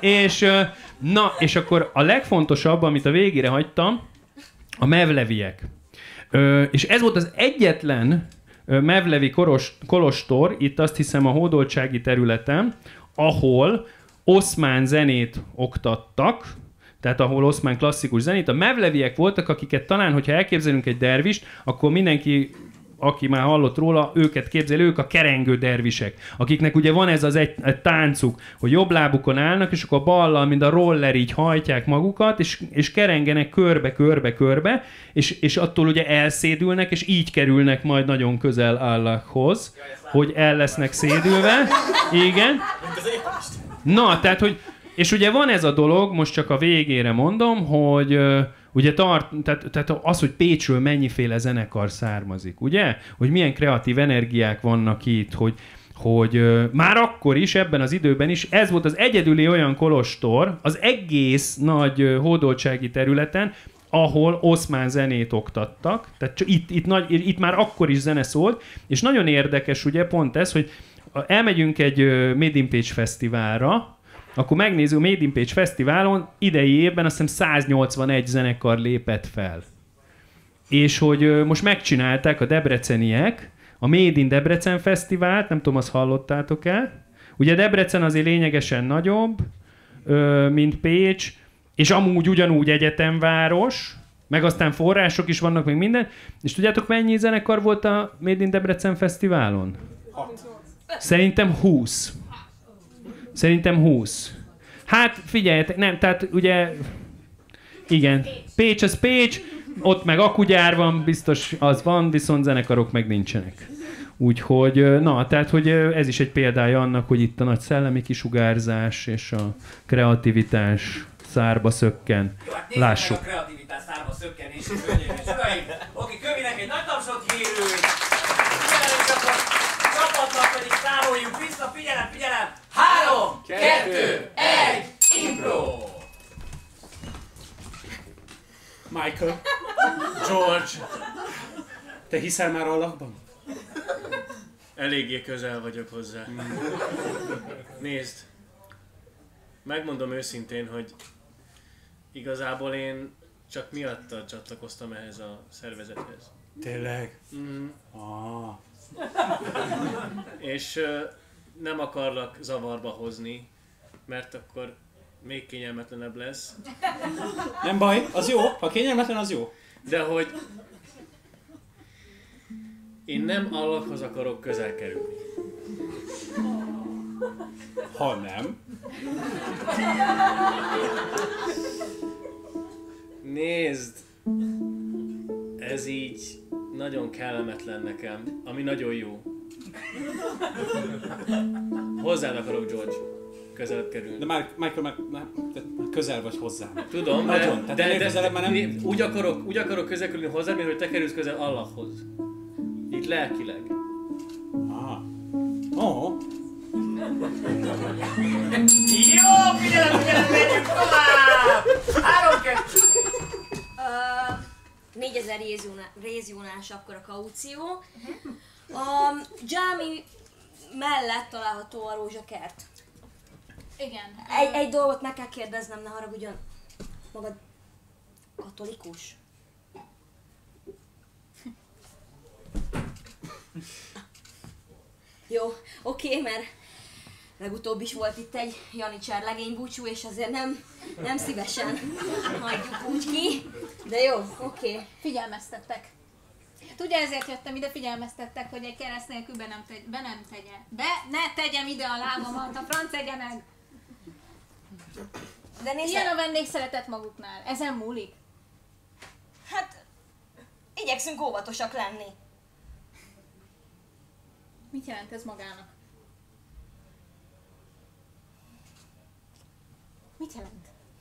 H: és akkor a legfontosabb, amit a végére hagytam, a mevleviek. És ez volt az egyetlen mevlevi kolostor, itt azt hiszem a hódoltsági területen, ahol oszmán zenét oktattak, tehát ahol oszmán klasszikus zenét. A mevleviek voltak, akiket talán, hogyha elképzelünk egy dervist, akkor mindenki, aki már hallott róla, őket képzel, ők a kerengő dervisek, akiknek ugye van ez az egy táncuk, hogy jobb lábukon állnak, és akkor a ballal, mint a roller így hajtják magukat, és kerengenek körbe, és attól ugye elszédülnek, és így kerülnek majd nagyon közel Allahhoz, hogy el lesznek szédülve. Igen. Na, tehát, hogy... És ugye van ez a dolog, most csak a végére mondom, hogy ugye tehát az, hogy Pécsről mennyiféle zenekar származik, ugye? Hogy milyen kreatív energiák vannak itt, hogy már akkor is, ebben az időben is, ez volt az egyedüli olyan kolostor az egész nagy hódoltsági területen, ahol oszmán zenét oktattak, tehát itt már akkor is zene szólt, és nagyon érdekes ugye pont ez, hogy elmegyünk egy Made in Pécs fesztiválra, akkor megnézzük, a Made in Pécs fesztiválon idei évben azt hiszem 181 zenekar lépett fel. És hogy most megcsinálták a debreceniek a Made in Debrecen fesztivált, nem tudom, azt hallottátok-e? Ugye Debrecen azért lényegesen nagyobb, mint Pécs, és amúgy ugyanúgy egyetemváros, meg aztán források is vannak, meg minden. És tudjátok, mennyi zenekar volt a Made in Debrecen fesztiválon?
B: 6.
H: Szerintem 20. Szerintem 20. Hát figyeljetek, nem, tehát ugye... Igen, Pécs az Pécs, ott meg akugyár van, biztos az van, viszont zenekarok meg nincsenek. Úgyhogy, na, tehát, hogy ez is egy példája annak, hogy itt a nagy szellemi kisugárzás és a kreativitás szárba szökken.
A: Jó, hát
H: lássuk.
A: A kreativitás szárba szökkenés, hölgyeim és uraim. Oké, Kövinek egy nagy tapsot kérünk. Figyelem, csapatnak pedig számoljuk vissza. Figyelem, figyelem. 3, 2, 1, impro!
E: Michael, George, te hiszel már Allahban?
D: Eléggé közel vagyok hozzá. Nézd, megmondom őszintén, hogy igazából én csak miattad csatlakoztam ehhez a szervezethez.
E: Tényleg?
D: Mm.
E: Ah.
D: És nem akarlak zavarba hozni, mert akkor még kényelmetlenebb lesz.
E: Nem baj, az jó, ha kényelmetlen, az jó.
D: De hogy én nem Allahhoz akarok közel kerülni.
E: Ha nem.
D: Nézd, ez így nagyon kellemetlen nekem, ami nagyon jó. Hozzád akarok, George, közelebb kerülni.
E: De Michael, már közel vagy hozzám.
D: Tudom,
E: nagyon.
D: de már nem... úgy akarok közel kerülni hozzád, mint hogy te kerülsz közel Allahhoz. Így lelkileg.
E: Ah. Oh.
A: Jó, figyelem, megyünk tovább! 3, 2...
C: 4000 rézjónás akkor a kaució. A dzsámi mellett található a rózsakert.
F: Igen.
C: Egy dolgot meg kell kérdeznem, ne haragudjon. Magad katolikus? Jó, oké, mert legutóbb is volt itt egy janicsár legénybúcsú, és azért nem szívesen hagyjuk úgy ki. De jó, oké.
F: Figyelmeztettek. Ugye ezért jöttem ide, figyelmeztettek, hogy egy kereszt nélkül ne tegyem ide a lábamat, a franc tegye meg!
C: De nézd,
F: ilyen a vendégszeretet maguknál, ezen múlik.
C: hát igyekszünk óvatosak lenni.
F: Mit jelent ez magának? Mit jelent?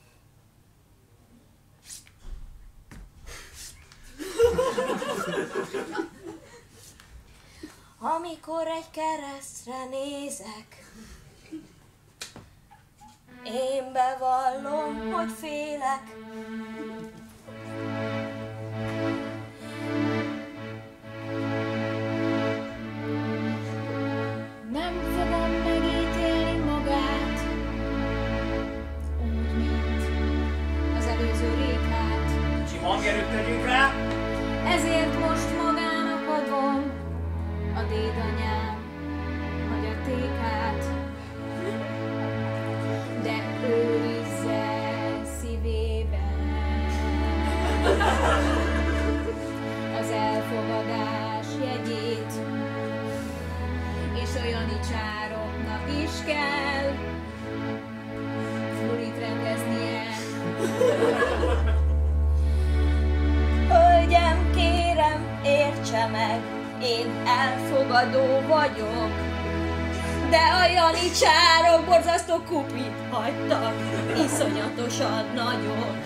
C: Amikor egy keresztre nézek, én bevallom, hogy félek.
F: Nem fogom megítélni magát, úgy, mint az előző rékhát.
A: Kicsi hangerőt tegyünk rá.
F: Ezért most magának adom a dédanyám hagyatékát, de őrizze szívében az elfogadás jegyét, és a janicsároknak is kell furit rendeznie.
C: Hölgyem, kérem, értse meg, én elfogadó vagyok, de a janicsárok borzasztó kupit hagytak, iszonyatosan nagyot.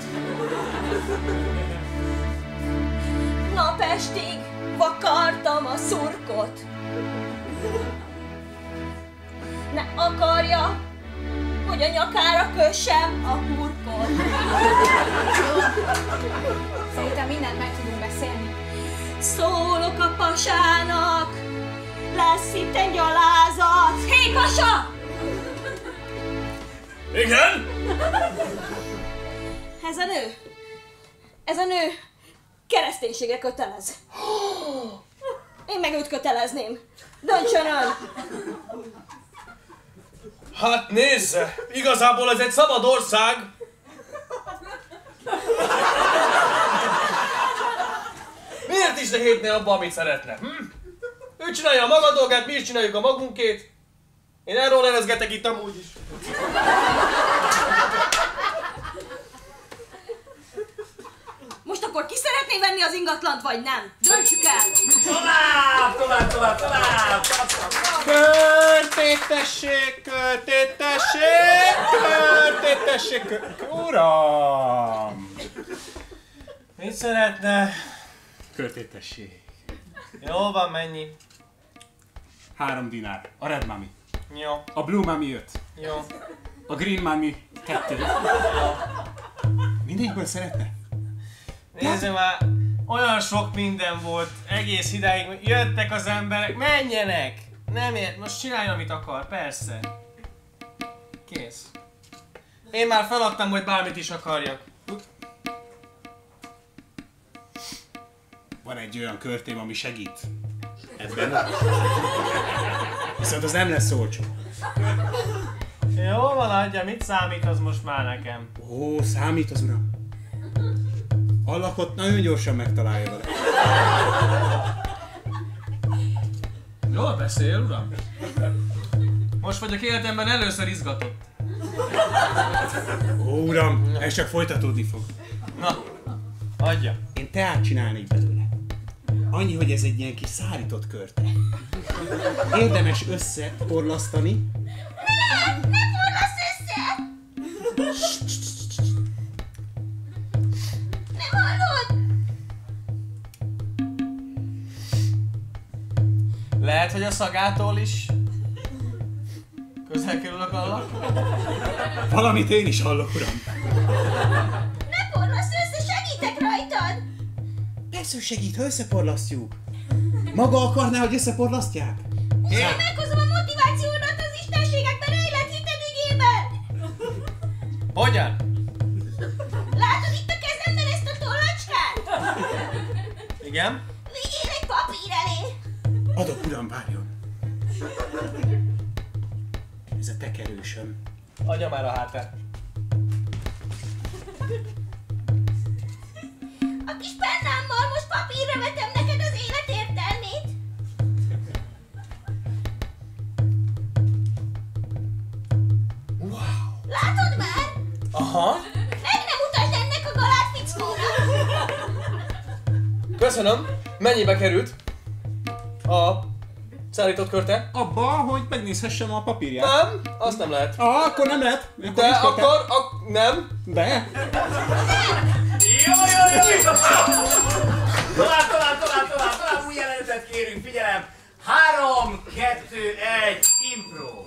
C: Napestig vakartam a szurkot. Ne akarja, hogy a nyakára kössem a hurkot.
F: Szerintem mindent meg tudunk beszélni.
C: Szólok a pasának, lesz itt egy gyalázat. Hé, pasa!
D: Igen?
C: Ez a nő kereszténységre kötelez. Én meg őt kötelezném. Döntsön ön!
D: Hát nézze, igazából ez egy szabad ország. Miért is ne hétné abba, amit szeretne? Ő csinálja a maga dolgát, mi is csináljuk a magunkét. Én erről nevezgetek itt amúgy is.
C: Most akkor ki szeretné venni az ingatlant, vagy nem? Döntsük el!
A: Tovább!
B: Költétessék! Uram!
D: Mit szeretne?
B: Költétessék.
D: Jó van, mennyi?
B: 3 dinár. A Red Mummy.
D: Jó,
B: A Blue Mummy 5.
D: jó.
B: A Green Mummy 2. Mindegyikből szeretne?
D: Nézze már, olyan sok minden volt egész idáig, jöttek az emberek, menjenek! Nem ért, most csináljon, amit akar, persze. Kész. Én már feladtam, hogy bármit is akarjak.
B: Van egy olyan körtém, ami segít. Ebben. Viszont az nem lesz olcsó.
D: Jó van, adja, mit számít az most már nekem?
B: Ó, számít az uram. A lakot nagyon gyorsan megtalálja vele.
D: Jól beszél, uram. Most vagyok életemben először izgatott.
B: Ó, uram, ez csak folytatódni fog.
D: Na, adja.
B: Én teát csinálnék belőle. Annyi, hogy ez egy ilyen kis szárított körte. Érdemes összeporlasztani.
C: Ne porlasz össze! Nem hallod?
D: Lehet, hogy a szagától is közel kerülök annak.
B: Valamit én is hallok, uram.
C: Ne porlasz össze, segítek rajtad!
B: Persze segít, ha összeporlasztjuk. Maga akarná, hogy összeporlasztják?
C: Én meghozom a motivációdat az istenségekben rejlett hited ügyében!
D: Hogyan?
C: Látod itt a kezemben ezt a tollacskát?
D: Igen?
C: Vigyél egy papír elé!
B: Adok, uram, várjon. Ez a tekerősöm.
D: Adja már a hátát.
C: A kis pennámmal most papírra vetem neked az élet értelmét!
D: Wow.
C: Látod már?
D: Aha.
C: Meg nem utasd ennek a galát fickónak!
D: Köszönöm. Mennyibe került a szállított körte?
B: Abba, hogy megnézhessem a papírját.
D: Nem, azt nem lehet.
B: Akkor nem lehet.
D: De akkor, nem.
B: De.
A: Jó! Tovább, új jelenetet kérünk, figyelem! 3, 2, 1, impro!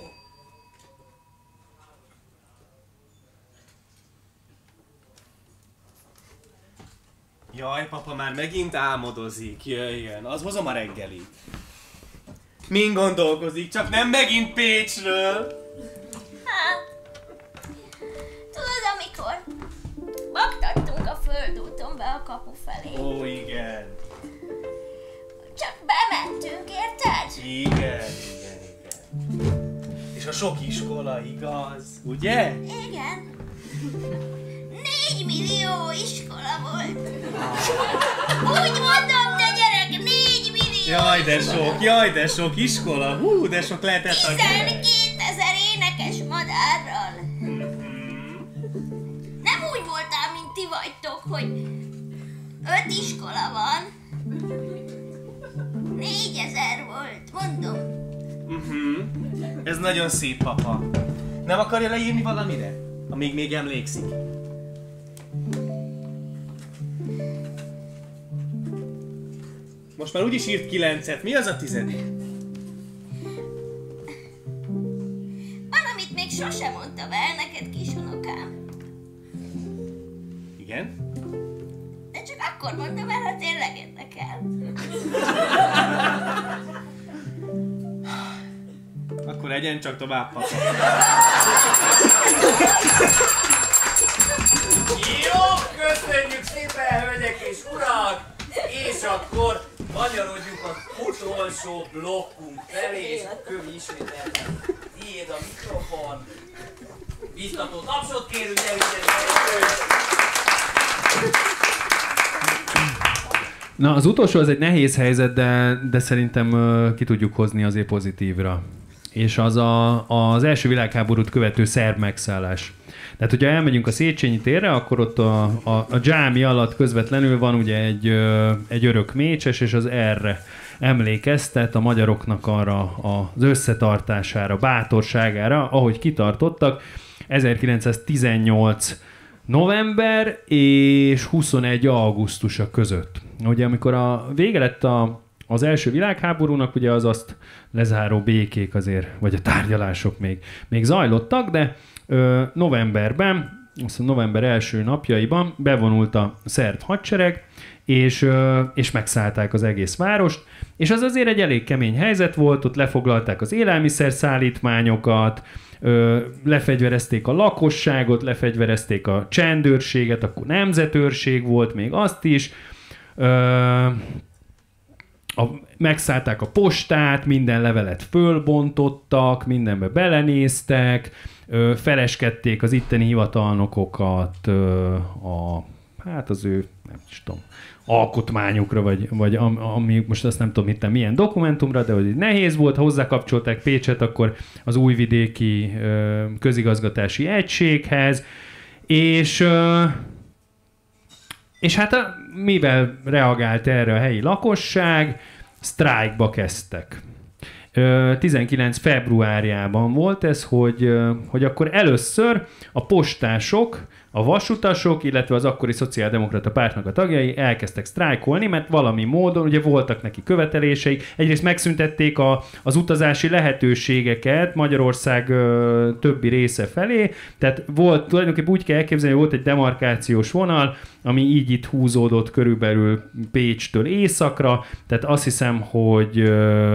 D: Jaj, papa már megint álmodozik, jöjjön, az hozom a reggelit. Min gondolkozik, csak nem megint Pécsről.
C: Tudod, amikor baktattunk a földúton be a kapu felé?
D: Ó, igen.
C: Csak bementünk, érted?
D: Igen. És a sok iskola, igaz? Ugye?
C: Igen. 4 millió iskola volt. Úgy mondom, te gyerek, 4 millió
D: Jaj, de sok iskola. Hú, de sok lehetett a
C: 12 000 énekes madárral. Nem úgy voltál, mint ti vagytok, hogy 5 iskola van. 4000 volt, mondom.
D: Ez nagyon szép, papa. Nem akarja leírni valamire? Amíg még emlékszik. Most már úgyis írt 9-et. Mi az a 10?
C: Valamit még sosem mondtam el neked, kisunokám.
D: Igen?
C: De csak akkor mondtam el, ha tényleg érdekel.
D: Akkor legyen csak tovább, papa.
A: Jó, köszönjük szépen, hölgyek és urak! És akkor kanyarodjunk az utolsó blokkunk felé, és Kövi ismételten tiéd a mikrofon. Biztató tapsot kérünk,
H: Na, az utolsó az egy nehéz helyzet, de szerintem ki tudjuk hozni azért pozitívra. És az az első világháborút követő szerb megszállás. Tehát, hogyha elmegyünk a Széchenyi térre, akkor ott a dzsámi alatt közvetlenül van ugye egy örök mécses, és az erre emlékeztet a magyaroknak arra az összetartására, bátorságára, ahogy kitartottak 1918 november és 21 augusztusa között. Ugye amikor a vége lett az első világháborúnak, ugye az azt lezáró békék azért, vagy a tárgyalások még zajlottak, de novemberben, november első napjaiban bevonult a szerb hadsereg, és megszállták az egész várost, és az azért egy elég kemény helyzet volt, ott lefoglalták az élelmiszerszállítmányokat, lefegyverezték a lakosságot, lefegyverezték a csendőrséget, akkor nemzetőrség volt még azt is, megszállták a postát, minden levelet fölbontottak, mindenbe belenéztek, feleskedték az itteni hivatalnokokat hát az ő, nem is tudom, alkotmányukra, vagy ami most azt nem tudom milyen dokumentumra, de hogy nehéz volt, ha hozzákapcsolták Pécset, akkor az újvidéki közigazgatási egységhez, és hát mivel reagált erre a helyi lakosság, sztrájkba kezdtek. 19 februárjában volt ez, hogy akkor először a postások, a vasutasok, illetve az akkori szociáldemokrata pártnak a tagjai elkezdtek sztrájkolni, mert valami módon ugye voltak neki követeléseik. Egyrészt megszüntették az utazási lehetőségeket Magyarország többi része felé, tehát volt, tulajdonképpen úgy kell elképzelni, hogy volt egy demarkációs vonal, ami így itt húzódott körülbelül Pécstől északra, tehát azt hiszem, hogy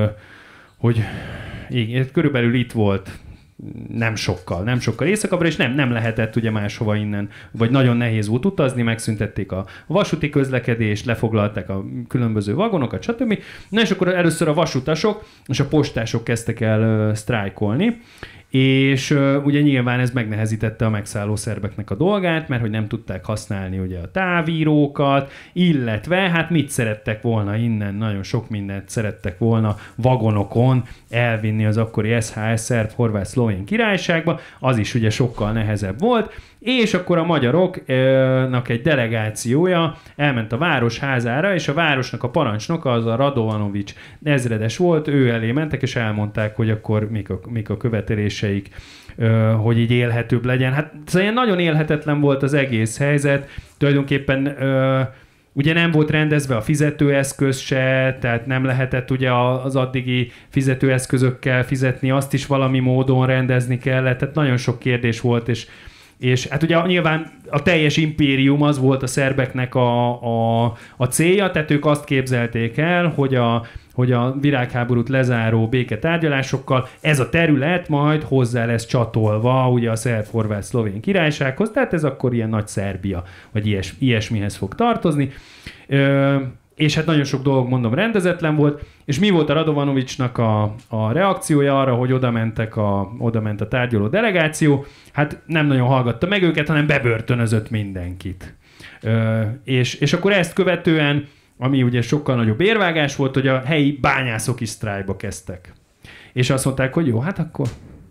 H: igen, körülbelül itt volt nem sokkal északabbra, és nem lehetett ugye máshova innen, vagy nagyon nehéz volt utazni, megszüntették a vasúti közlekedést, lefoglalták a különböző vagonokat, stb. Na és akkor először a vasutasok és a postások kezdtek el sztrájkolni, és ugye nyilván ez megnehezítette a megszálló szerbeknek a dolgát, mert hogy nem tudták használni ugye a távírókat, illetve hát mit szerettek volna innen, nagyon sok mindent szerettek volna vagonokon elvinni az akkori SHS szerb, horvát, szlovén királyságba, az is ugye sokkal nehezebb volt, és akkor a magyaroknak egy delegációja elment a városházára, és a városnak a parancsnoka, az a Radovanovics ezredes volt, ő elé mentek, és elmondták, hogy akkor mik a követeléseik, hogy így élhetőbb legyen. Hát szóval nagyon élhetetlen volt az egész helyzet, tulajdonképpen ugye nem volt rendezve a fizetőeszköz se, tehát nem lehetett ugye az addigi fizetőeszközökkel fizetni, azt is valami módon rendezni kellett, tehát nagyon sok kérdés volt, és hát ugye nyilván a teljes impérium az volt a szerbeknek a célja, tehát ők azt képzelték el, hogy a világháborút lezáró béketárgyalásokkal ez a terület majd hozzá lesz csatolva ugye a szerb-horvát-szlovén királysághoz, tehát ez akkor ilyen nagy Szerbia, vagy ilyesmihez fog tartozni. És hát nagyon sok dolog, mondom, rendezetlen volt, és mi volt a Radovanovicsnak a reakciója arra, hogy odament a tárgyaló delegáció? Hát nem nagyon hallgatta meg őket, hanem bebörtönözött mindenkit. És akkor ezt követően, ami ugye sokkal nagyobb érvágás volt, hogy a helyi bányászok is sztrájkba kezdtek. És azt mondták, hogy jó, hát akkor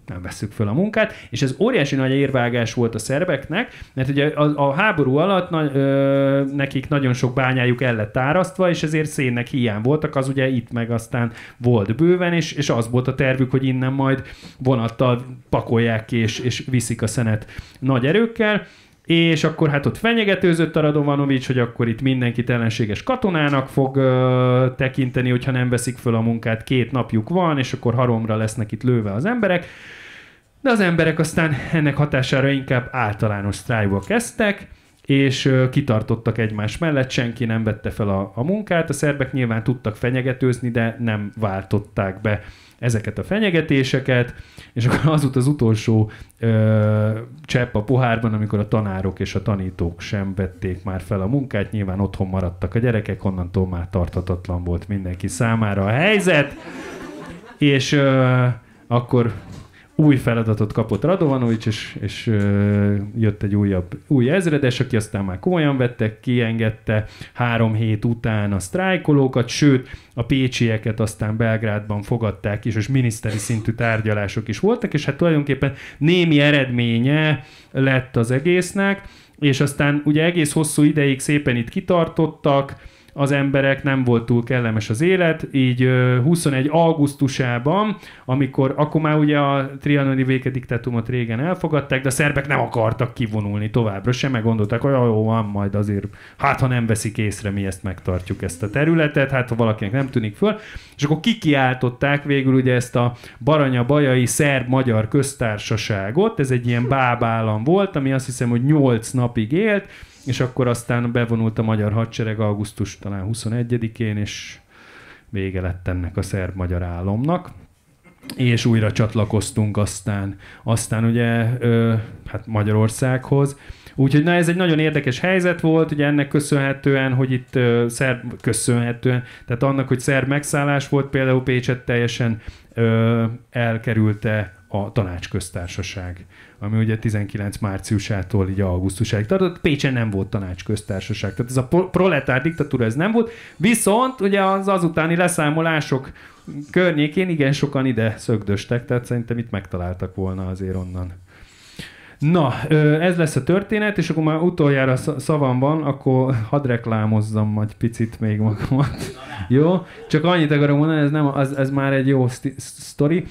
H: nem vesszük föl a munkát, és ez óriási nagy érvágás volt a szerbeknek, mert ugye a háború alatt nekik nagyon sok bányájuk el lett árasztva, és ezért szénnek hiány voltak, az ugye itt meg aztán volt bőven, és az volt a tervük, hogy innen majd vonattal pakolják ki, és viszik a szenet nagy erőkkel, és akkor hát ott fenyegetőzött a Radovanovics, hogy akkor itt mindenkit ellenséges katonának fog tekinteni, hogyha nem veszik föl a munkát, 2 napjuk van, és akkor haromra lesznek itt lőve az emberek. De az emberek aztán ennek hatására inkább általános sztrájkba kezdtek, és kitartottak egymás mellett, senki nem vette fel a munkát. A szerbek nyilván tudtak fenyegetőzni, de nem váltották be ezeket a fenyegetéseket, és akkor az volt az utolsó csepp a pohárban, amikor a tanárok és a tanítók sem vették már fel a munkát, nyilván otthon maradtak a gyerekek, onnantól már tarthatatlan volt mindenki számára a helyzet, és akkor új feladatot kapott Radovanovics, és jött egy új ezredes, aki aztán már komolyan vette, kiengedte 3 hét után a sztrájkolókat, sőt, a pécsieket aztán Belgrádban fogadták is, és miniszteri szintű tárgyalások is voltak, és hát tulajdonképpen némi eredménye lett az egésznek, és aztán ugye egész hosszú ideig szépen itt kitartottak, az emberek, nem volt túl kellemes az élet, így 21. augusztusában, akkor már ugye a trianoni békediktátumot régen elfogadták, de a szerbek nem akartak kivonulni továbbra sem, meg gondolták, hogy jó, van majd azért, hát ha nem veszik észre, mi ezt megtartjuk ezt a területet, hát ha valakinek nem tűnik föl, és akkor kikiáltották végül ugye ezt a Baranya-Bajai Szerb-Magyar Köztársaságot, ez egy ilyen bábállam volt, ami azt hiszem, hogy 8 napig élt, és akkor aztán bevonult a magyar hadsereg augusztus talán 21-én, és vége lett ennek a szerb-magyar álomnak. És újra csatlakoztunk aztán ugye hát Magyarországhoz. Úgyhogy na, ez egy nagyon érdekes helyzet volt, ugye ennek köszönhetően, hogy itt tehát annak, hogy szerb megszállás volt, például Pécset teljesen elkerülte a tanácsköztársaság, ami ugye 19 márciusától így augusztusáig tartott. Pécsen nem volt tanácsköztársaság, tehát ez a proletár diktatúra ez nem volt, viszont ugye az azutáni leszámolások környékén igen sokan ide szögdöstek, tehát szerintem itt megtaláltak volna azért onnan. Na, ez lesz a történet, és akkor már utoljára szavam van, akkor hadd reklámozzam majd picit még magamat. Jó? Csak annyit akarom mondani, ez már egy jó sztori,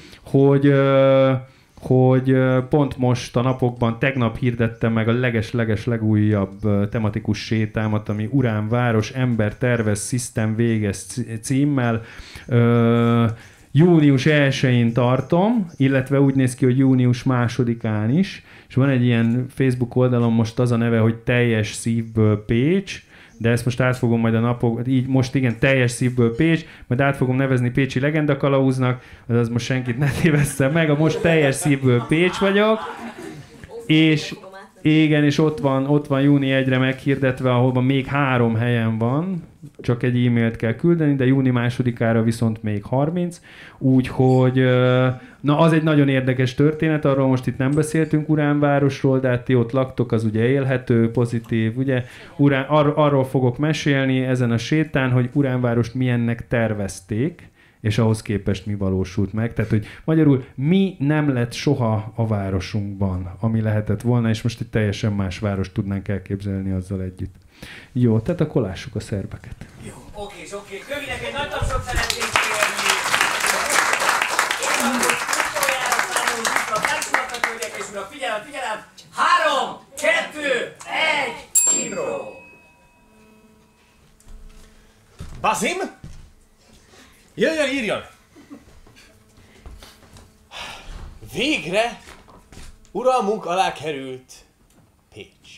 H: hogy pont most a napokban, tegnap hirdettem meg a leges legújabb tematikus sétámat, ami Uránváros Ember Tervez System Végez címmel. Június 1-én tartom, illetve úgy néz ki, hogy június 2-án is, és van egy ilyen Facebook oldalon most az a neve, hogy Teljes Szívből Pécs, de ezt most át fogom majd a napok, így most igen, Teljes Szívből Pécs, majd át fogom nevezni Pécsi Legendakalauznak, az most senkit ne tévesszem meg, a most Teljes Szívből Pécs vagyok, és igen, és ott van júni 1-re meghirdetve, ahol még 3 helyen van, csak egy e-mailt kell küldeni, de júni 2-ára viszont még 30, úgyhogy na az egy nagyon érdekes történet, arról most itt nem beszéltünk Uránvárosról, de hát ti ott laktok, az ugye élhető, pozitív, ugye arról fogok mesélni ezen a sétán, hogy Uránvárost milyennek tervezték, és ahhoz képest mi valósult meg. Tehát, hogy magyarul mi nem lett soha a városunkban, ami lehetett volna, és most egy teljesen más várost tudnánk elképzelni azzal együtt. Jó, tehát akkor lássuk a szerbeket.
A: Jó, oké. Kövinek egy nagy tapsot szeretnénk kérni. És akkor utoljára számolunk vissza a társulatnak, hölgyek és urak. Figyelem! 3, 2, 1, Ibro!
D: Bazim? Jöjjön, írjon!
G: Végre uralmunk alá került Pécs.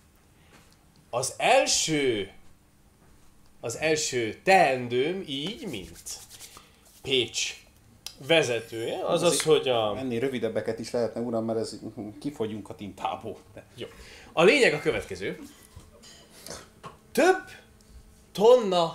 G: Az első teendőm így, mint Pécs vezetője, azaz, hogy a...
I: Ennél rövidebbeket is lehetne, uram, mert ez kifogyunk a tintából. De...
G: Jó. A lényeg a következő. Több tonna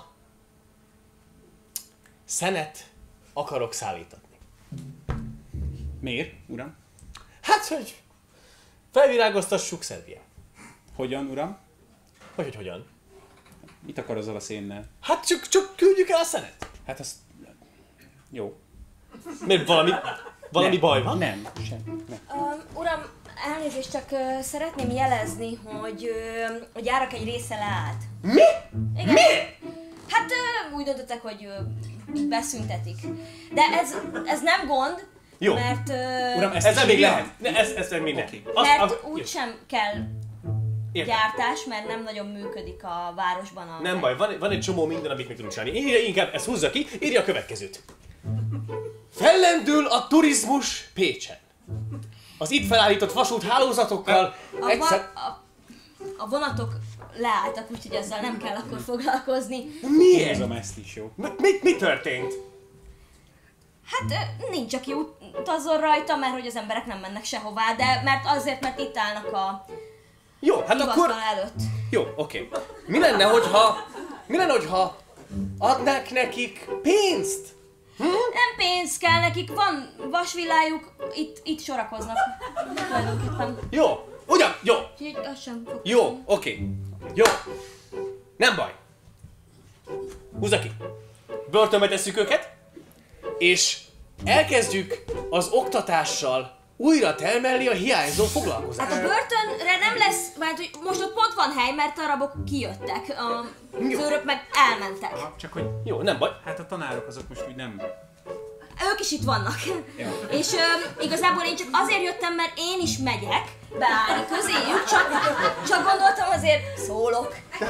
G: szenet akarok szállítatni.
I: Miért, uram?
G: Hát, hogy felvirágoztassuk Szerbiát.
I: Hogyan, uram?
G: Hogy hogyan?
I: Mit akar azzal a szénnel?
G: Hát csak küldjük el a szenet.
I: Hát az... Jó.
G: Miért
D: Valami baj van?
E: Nem, sem. Nem.
C: Uram, elnézést, csak szeretném jelezni, hogy a gyárak egy része leállt.
D: Mi?
C: Igen.
D: Mi?
C: Hát úgy döntöttek, hogy beszüntetik. De ez nem gond,
D: Jó.
C: mert...
E: Uram,
D: Ez elég lehet. Ez még neki.
C: mert úgysem kell gyártás, mert nem nagyon működik a városban a...
D: Nem baj, van egy csomó minden, amit meg tudunk csinálni. Írja inkább, ezt húzza ki, írja a következőt. Fellendül a turizmus Pécsen. Az itt felállított vasúthálózatokkal egyszer...
C: A vonatok leálltak, úgyhogy ezzel nem kell akkor foglalkozni.
D: Miért?
E: Húzom ezt is, jó?
D: Mi történt?
C: Hát nincs, aki utazzon rajta, mert hogy az emberek nem mennek sehová, de mert itt állnak a
D: Jó, hát
C: hivatal
D: akkor...
C: előtt.
D: Jó, oké. Mi lenne, hogyha adnák nekik pénzt?
C: Nem pénz kell nekik, van vasvillájuk, itt sorakoznak tulajdonképpen.
D: Jó, ugyan, jó.
C: Úgyhogy az sem fog...
D: Jó, oké. Jó. Nem baj. Húzza ki. Börtönbe tesszük őket, és elkezdjük az oktatással újra termelni a hiányzó foglalkozást.
C: Hát a börtönre nem lesz, mert hogy most ott pont van hely, mert a rabok kijöttek, az őrök meg elmentek.
B: Csak hogy
D: Jó, nem baj.
B: hát a tanárok azok most úgy nem...
C: Ők is itt vannak. És igazából én csak azért jöttem, mert én is megyek beállni közéjük, csak gondoltam azért szólok.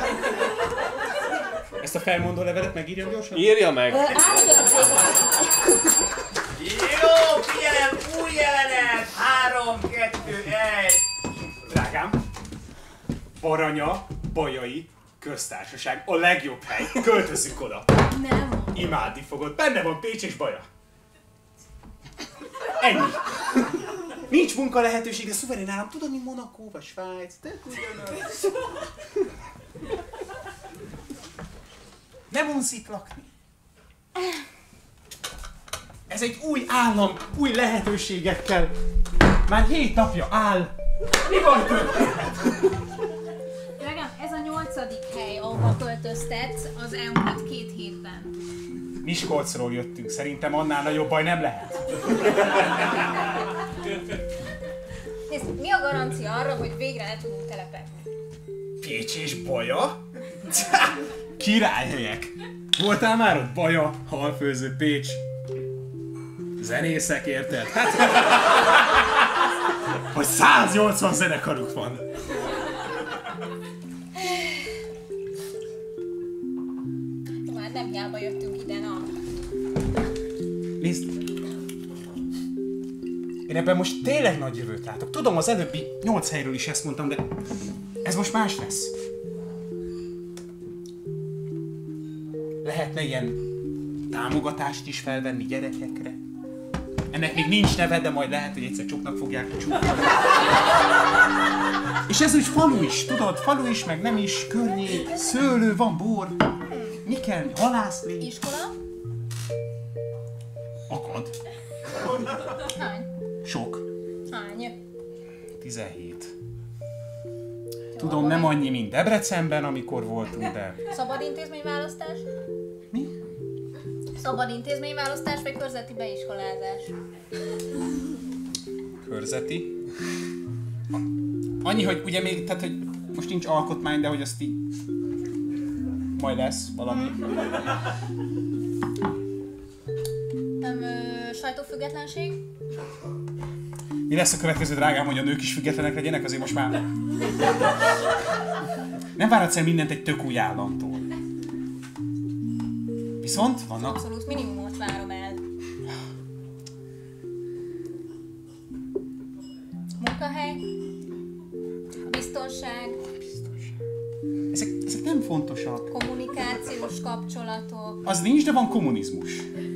E: Ezt a felmondó levelet megírjam gyorsan?
D: Írja meg.
C: Áttörték.
A: Jó, figyelem, új jelenet! 3, 2, 1.
B: Drágám, Baranya, Bajai, Köztársaság, a legjobb hely, költözzük oda.
F: Nem.
B: Imádni fogod, benne van Pécs és Baja. Ennyi. Nincs munka lehetőség, de szuverén állam, tudod, mint Monaco vagy Svájc, de ugyanaz. Nem unsz itt lakni. Ez egy új állam, új lehetőségekkel. Már 7 napja áll. Mi van történet?
F: Drágám, ez a 8. hely, ahova költöztetsz az elmúlt 2 hétben.
B: Miskolcról jöttünk, szerintem annál nagyobb baj nem lehet.
F: Nézd, mi a garancia arra, hogy végre le tudunk telepedni?
B: Pécs és Baja? Királyhelyek! Voltál már ott? Baja, halfőző, Pécs. Zenészek, érted? Hát... Hogy 180 zenekaruk van.
F: Már nem hiába jöttünk ide, na.
B: Nézd! Én ebben most tényleg nagy jövőt látok. Tudom, az előbbi 8 helyről is ezt mondtam, de ez most más lesz. Lehetne ilyen támogatást is felvenni gyerekekre. Ennek még nincs neve, de majd lehet, hogy egyszer csuknak fogják csukni. És ez úgy falu is, tudod? Falu is, meg nem is, környék, szőlő, van bor. Mi kell? Halászlé?
F: Iskola?
B: Akad.
F: Hány?
B: Sok.
F: Hány?
B: 17. Tudom, nem annyi, mint Debrecenben, amikor voltunk, de...
F: Szabad intézményválasztás?
B: Mi?
F: Szabad intézményválasztás vagy körzeti beiskolázás?
B: Körzeti. Annyi, hogy ugye még, tehát, hogy most nincs alkotmány, de hogy azt így... Majd lesz valami.
F: Nem, sajtófüggetlenség?
B: Mi lesz a következő, drágám, hogy a nők is függetlenek legyenek? Azért most már... Nem várhatsz el mindent egy tök új államtól. Viszont vannak...
F: Abszolút minimumot várom el. Munkahely? Biztonság?
B: Ezek nem fontosak.
F: Kommunikációs kapcsolatok?
B: Az nincs, de van kommunizmus.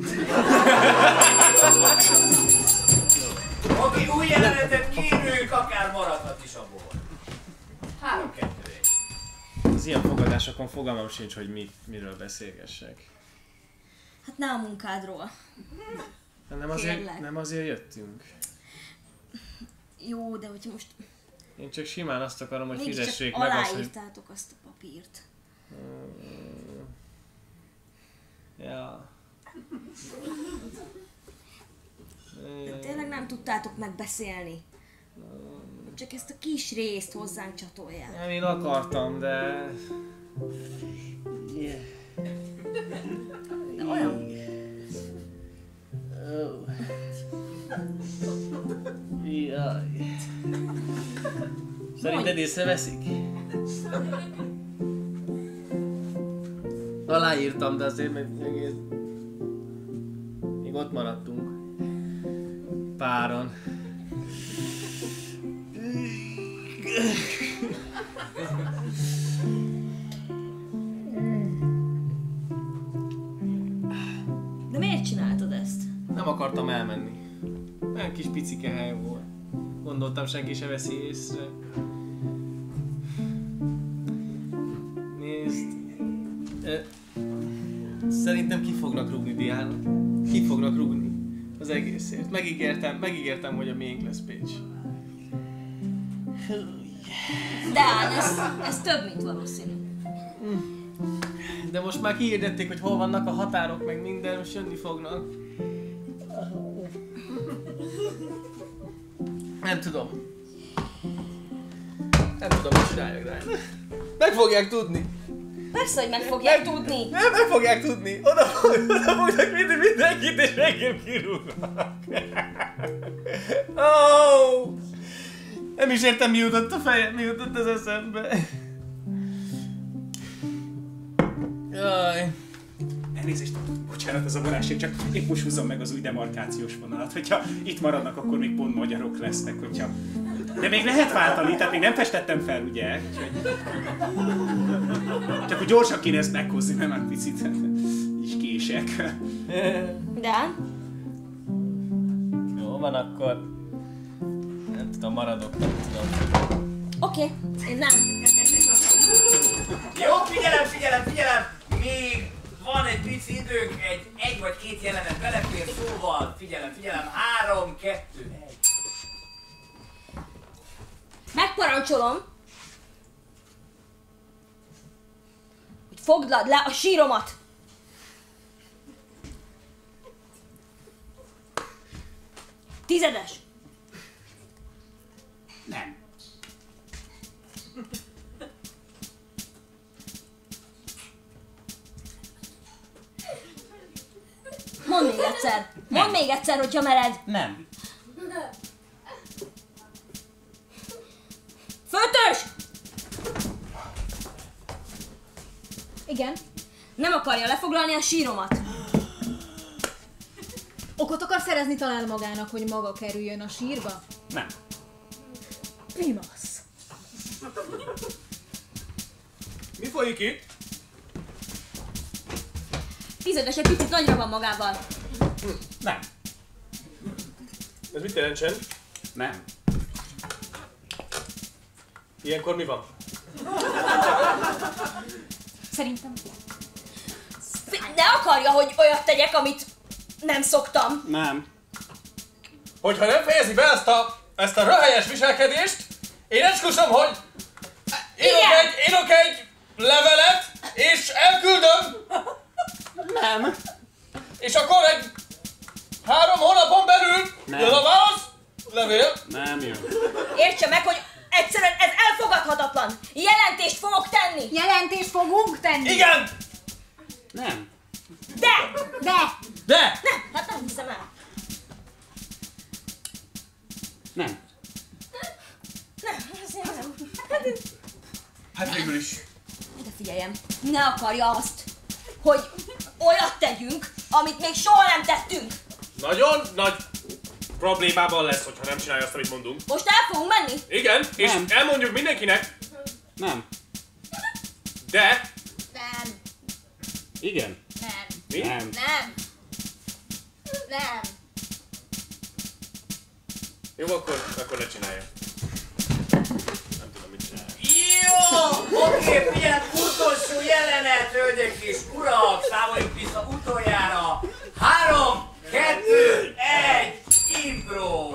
A: Oké, új jelenetet kérünk, akár maradhat is a bor. 3, 2, 1.
D: Az ilyen fogadásokon fogalmam sincs, hogy miről beszélgessek.
C: Hát ne a munkádról.
D: Nem azért jöttünk.
C: Jó, de hogyha most
D: Én csak simán azt akarom, hogy
C: mégiscsak
D: fizessék meg azt, hogy...
C: aláírtátok azt a papírt.
D: Ja.
C: De tényleg tudtátok megbeszélni? Csak ezt a kis részt hozzánk csatolják.
D: Nem, én akartam, de...
C: De olyan...
D: Jaj. Szerinted észreveszik? Aláírtam, de azért még ott maradtunk. Páran.
C: De miért csináltad ezt?
D: Nem akartam elmenni. Olyan kis picike hely volt. Gondoltam, senki se veszi észre. Nézd. Szerintem ki fognak rúgni, Diana. Ki fognak rúgni az egészért. Megígértem, hogy a miénk lesz Pécs.
C: De hát ez több, mint valószínű.
D: De most már kihirdették, hogy hol vannak a határok, meg minden, most jönni fognak. Nem tudom, mit csináljak rá. Meg fogják tudni.
C: Persze, hogy meg fogják tudni.
D: Nem, meg fogják tudni. Oda fognak vinni mindenkit, és engem kirúgnak. Oh! Nem is értem, mi jutott a fejem, mi jutott az eszembe. Jaj.
B: Elnézést, bocsánat, ez a varázsség, csak épp most húzom meg az új demarkációs vonalat. Hogyha itt maradnak, akkor még pont magyarok lesznek, hogyha... De még lehet váltani, tehát még nem festettem fel, ugye? Csak hogy gyorsan kéne ezt meghozni, nem már picit is kések.
C: De?
D: Jó van, akkor... Nem tudom, maradok, nem tudom.
C: Oké, én nem.
A: Jó, figyelem! Még van egy pici időnk, egy vagy két jelenet belefér, szóval figyelem, 3, 2, 1.
C: Megparancsolom, hogy fogdad le a síromat. Tizedes.
B: Nem.
C: Mondd még egyszer. Mondd még egyszer, hogyha mered.
A: Nem.
C: Főtös!
F: Igen.
C: Nem akarja lefoglalni a síromat.
F: Okot akar szerezni talán magának, hogy maga kerüljön a sírba?
B: Nem.
F: Primasz.
D: Mi folyik itt?
C: Tizedes egy picit nagyra van magával.
B: Nem.
D: Ez mit jelentsen?
B: Nem.
D: Ilyenkor mi van?
F: Szerintem.
C: Ne akarja, hogy olyat tegyek, amit nem szoktam.
B: Nem.
D: Hogyha nem fejezi be ezt a röhelyes viselkedést, én esküszöm, hogy írok egy levelet, és elküldöm.
B: Nem.
D: És akkor egy 3 hónapon belül jön a válasz, levél.
B: Nem jön.
C: Értse meg, hogy egyszerűen ez elfogadhatatlan. Jelentést fogok tenni.
F: Jelentést fogunk tenni.
D: Igen!
B: Nem.
C: De!
D: De!
C: Nem, hát nem hiszem el.
B: Nem.
C: Nem, azért nem.
D: Hát végül is.
C: De figyeljem, ne akarja azt, hogy olyat tegyünk, amit még soha nem tettünk.
D: Nagyon nagy problémában lesz, hogyha nem csinálja azt, amit mondunk.
C: Most el fogunk menni?
D: Igen, és
B: Nem.
D: elmondjuk mindenkinek,
B: Nem.
D: de...
F: Nem.
B: Igen.
F: Nem.
D: Mi?
B: Nem.
F: Nem. Nem.
D: Jó, akkor ne csinálja. Nem tudom, mit csinálja.
A: Jó! Oké, figyelj, utolsó jelenet, hölgyek és urak! Számoljuk vissza utoljára! 3, 2, 1, impro!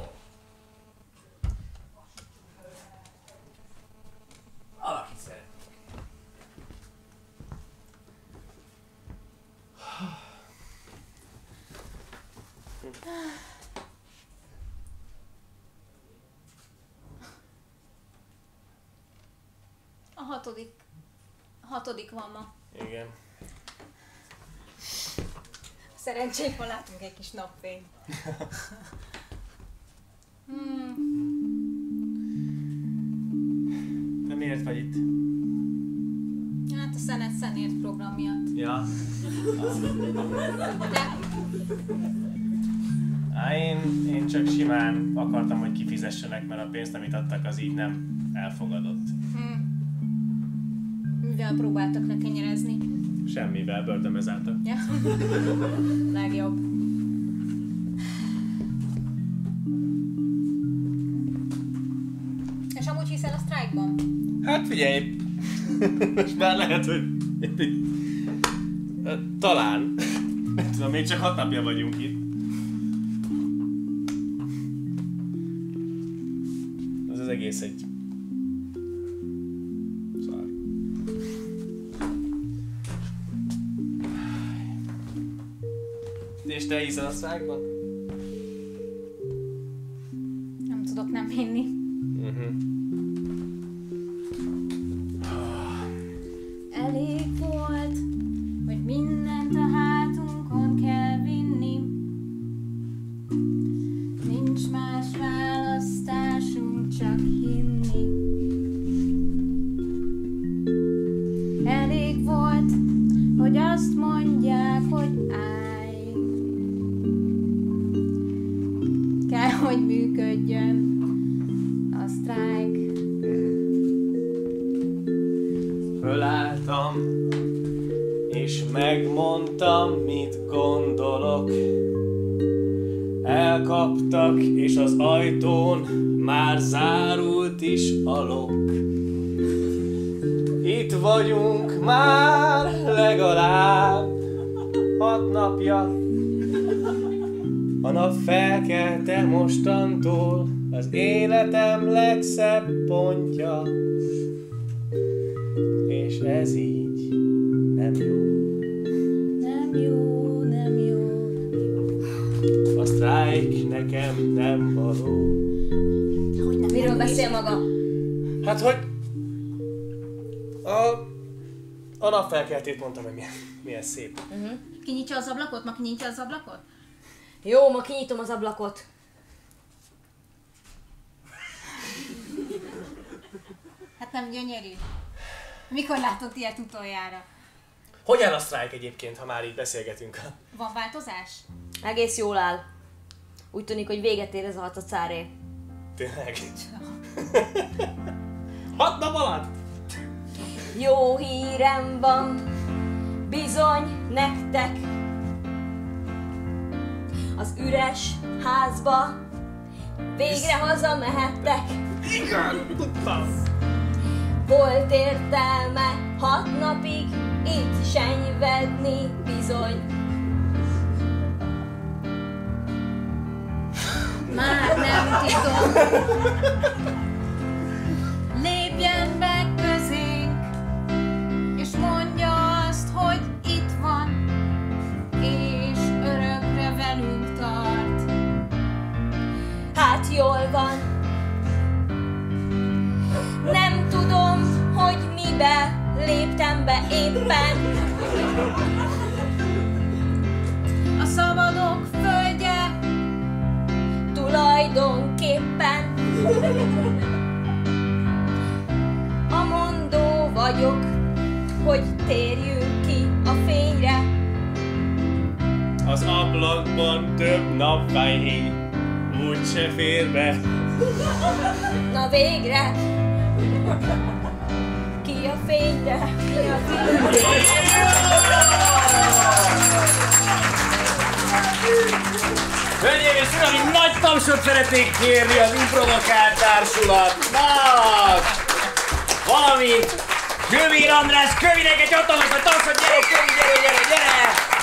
A: Valaki szeret.
F: hatodik van ma.
D: Igen.
F: Szerencsénkben látunk egy kis napfényt.
D: De miért vagy itt?
F: Hát a Szenért program miatt.
D: Ja.
F: De
D: Én csak simán akartam, hogy kifizessenek, mert a pénzt, amit adtak, az így nem elfogadott.
F: mivel próbáltak lekenyerezni?
D: Semmivel, börtönbe zártak.
F: Ja. Legjobb. És amúgy hiszel a sztrájkban?
D: Hát figyelj! Most már lehet, hogy... Talán. Nem tudom, még csak 6 napja vagyunk itt. Az egész egy... Szar. És te hiszel a sztrájkban?
F: Nem tudok nem hinni. Elég volt, hogy mindent a hátunkon kell vinni. Nincs más választásunk, csak hinni. Elég volt, hogy azt mondják, hogy állj. Kell, hogy működjön a sztrájk.
D: Fölálltam, és megmondtam, mit gondolok. Elkaptak, és az ajtón már zárult is a lok. Itt vagyunk már legalább 6 napja. A nap felkelte mostantól az életem legszebb pontja. És ez így nem jó.
F: Nem jó, nem jó, nem jó.
D: A sztrájk nekem nem való.
F: Hogy nem
C: Miről beszél maga?
D: Hát, hogy a napfelkeltét mondtam, hogy milyen szép.
F: Kinyitja az ablakot? Ma kinyitja az ablakot?
C: Jó, ma kinyitom az ablakot.
F: Hát nem gyönyörű. Mikor látott ilyet utoljára?
D: Hogy áll a sztrájk egyébként, ha már így beszélgetünk?
F: Van változás?
C: Egész jól áll. Úgy tűnik, hogy véget ér ez a hatacáré.
D: Tényleg? 6 nap alatt?
C: Jó hírem van, bizony nektek. Az üres házba végre hazamehettek.
D: Igen, tudtam.
C: Volt értelme 6 napig itt senyvedni bizony.
F: Már nem titok. Lépjen be közénk, és mondja azt, hogy itt van, és örökre velünk tart.
C: Hát jól van. Nem tudom, hogy mibe léptem be éppen.
F: A szabadok földje
C: Tulajdonképpen a mondó vagyok, hogy térjünk ki a fényre.
D: Az ablakban több napfény úgyse fér be.
C: Na végre! Ki a fényre? Ki a fényre?
A: Hölgyeim és uraim, nagy tapsot szeretnék kérni az Improvokált Társulatnak! Valami Kövér András, Kövinek egy hatalmas a tapsot, gyere Kövi, gyere!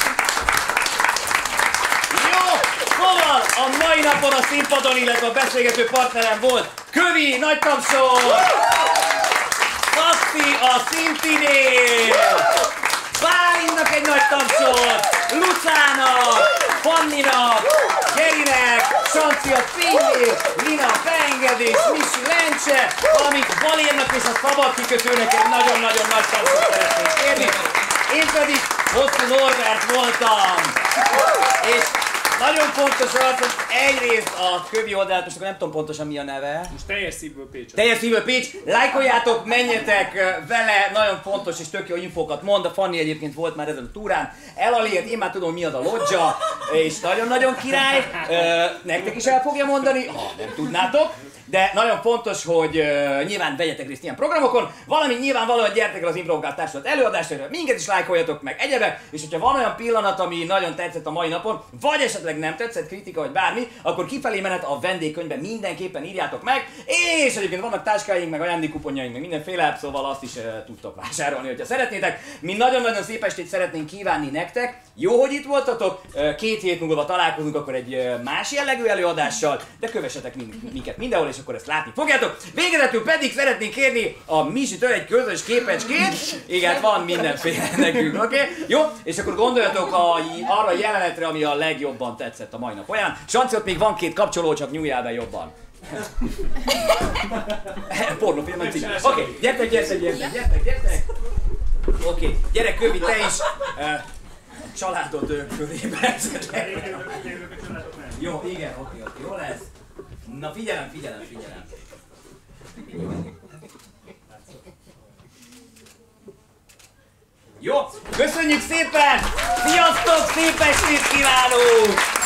A: Jó, szóval a mai napon a színpadon, illetve a beszélgető partnerem volt Kövi, nagy tapsot! Szaszti a Szintinél! Bálinnak egy nagy tapsot! Lucának! Fanninak, Gerinek, Sancia, Fényé, Lina, beengedés, Misi, Lencse, valamint Valérnak és a szabad kikötőnek egy nagyon-nagyon nagy táncot szeretnék kérni. Én pedig Hosszú Norbert voltam. És nagyon fontos az, hogy egyrészt a kövi oldalt, most akkor nem tudom pontosan mi a neve.
B: Most teljes szívből Pécs.
A: Teljes szívből Pécs. Lájkoljátok, menjetek vele, nagyon fontos és tök jó infókat mond. A Fanni egyébként volt már ezen a túrán. Elalért, én már tudom mi az a lodzsa, és nagyon-nagyon király. Nektek is el fogja mondani, ha nem tudnátok. De nagyon fontos, hogy nyilván vegyetek részt ilyen programokon, valamint nyilvánvalóan gyertek el az Improvokált Társulat előadásra, minket is lájkoljatok meg egyebek, és hogyha van olyan pillanat, ami nagyon tetszett a mai napon, vagy esetleg nem tetszett, kritika vagy bármi, akkor kifelé menet a vendégkönyvben mindenképpen írjátok meg, és egyébként vannak táskáink, meg ajándékkuponjaink, meg mindenféle, szóval azt is tudtok vásárolni, hogyha szeretnétek. Mi nagyon-nagyon szép estét szeretnénk kívánni nektek, jó, hogy itt voltatok, 2 hét múlva találkozunk akkor egy más jellegű előadással, de kövessetek minket mindenhol, és akkor ezt látni fogjátok. Végezetül pedig szeretnénk kérni a Misitől egy közös képecskét. Igen, van mindenféle nekünk, oké? Jó? És akkor gondoljatok arra a jelenetre, ami a legjobban tetszett a mai nap olyan. Sanci, ott még van 2 kapcsoló, csak nyúljál be jobban. Pornófilm, cím. Oké, gyertek. Oké, gyere Kövi, te is. Családod körébe. Jó, igen, oké, jó lesz. Na figyelem. Jó, köszönjük szépen! Sziasztok, szép estét kívánunk!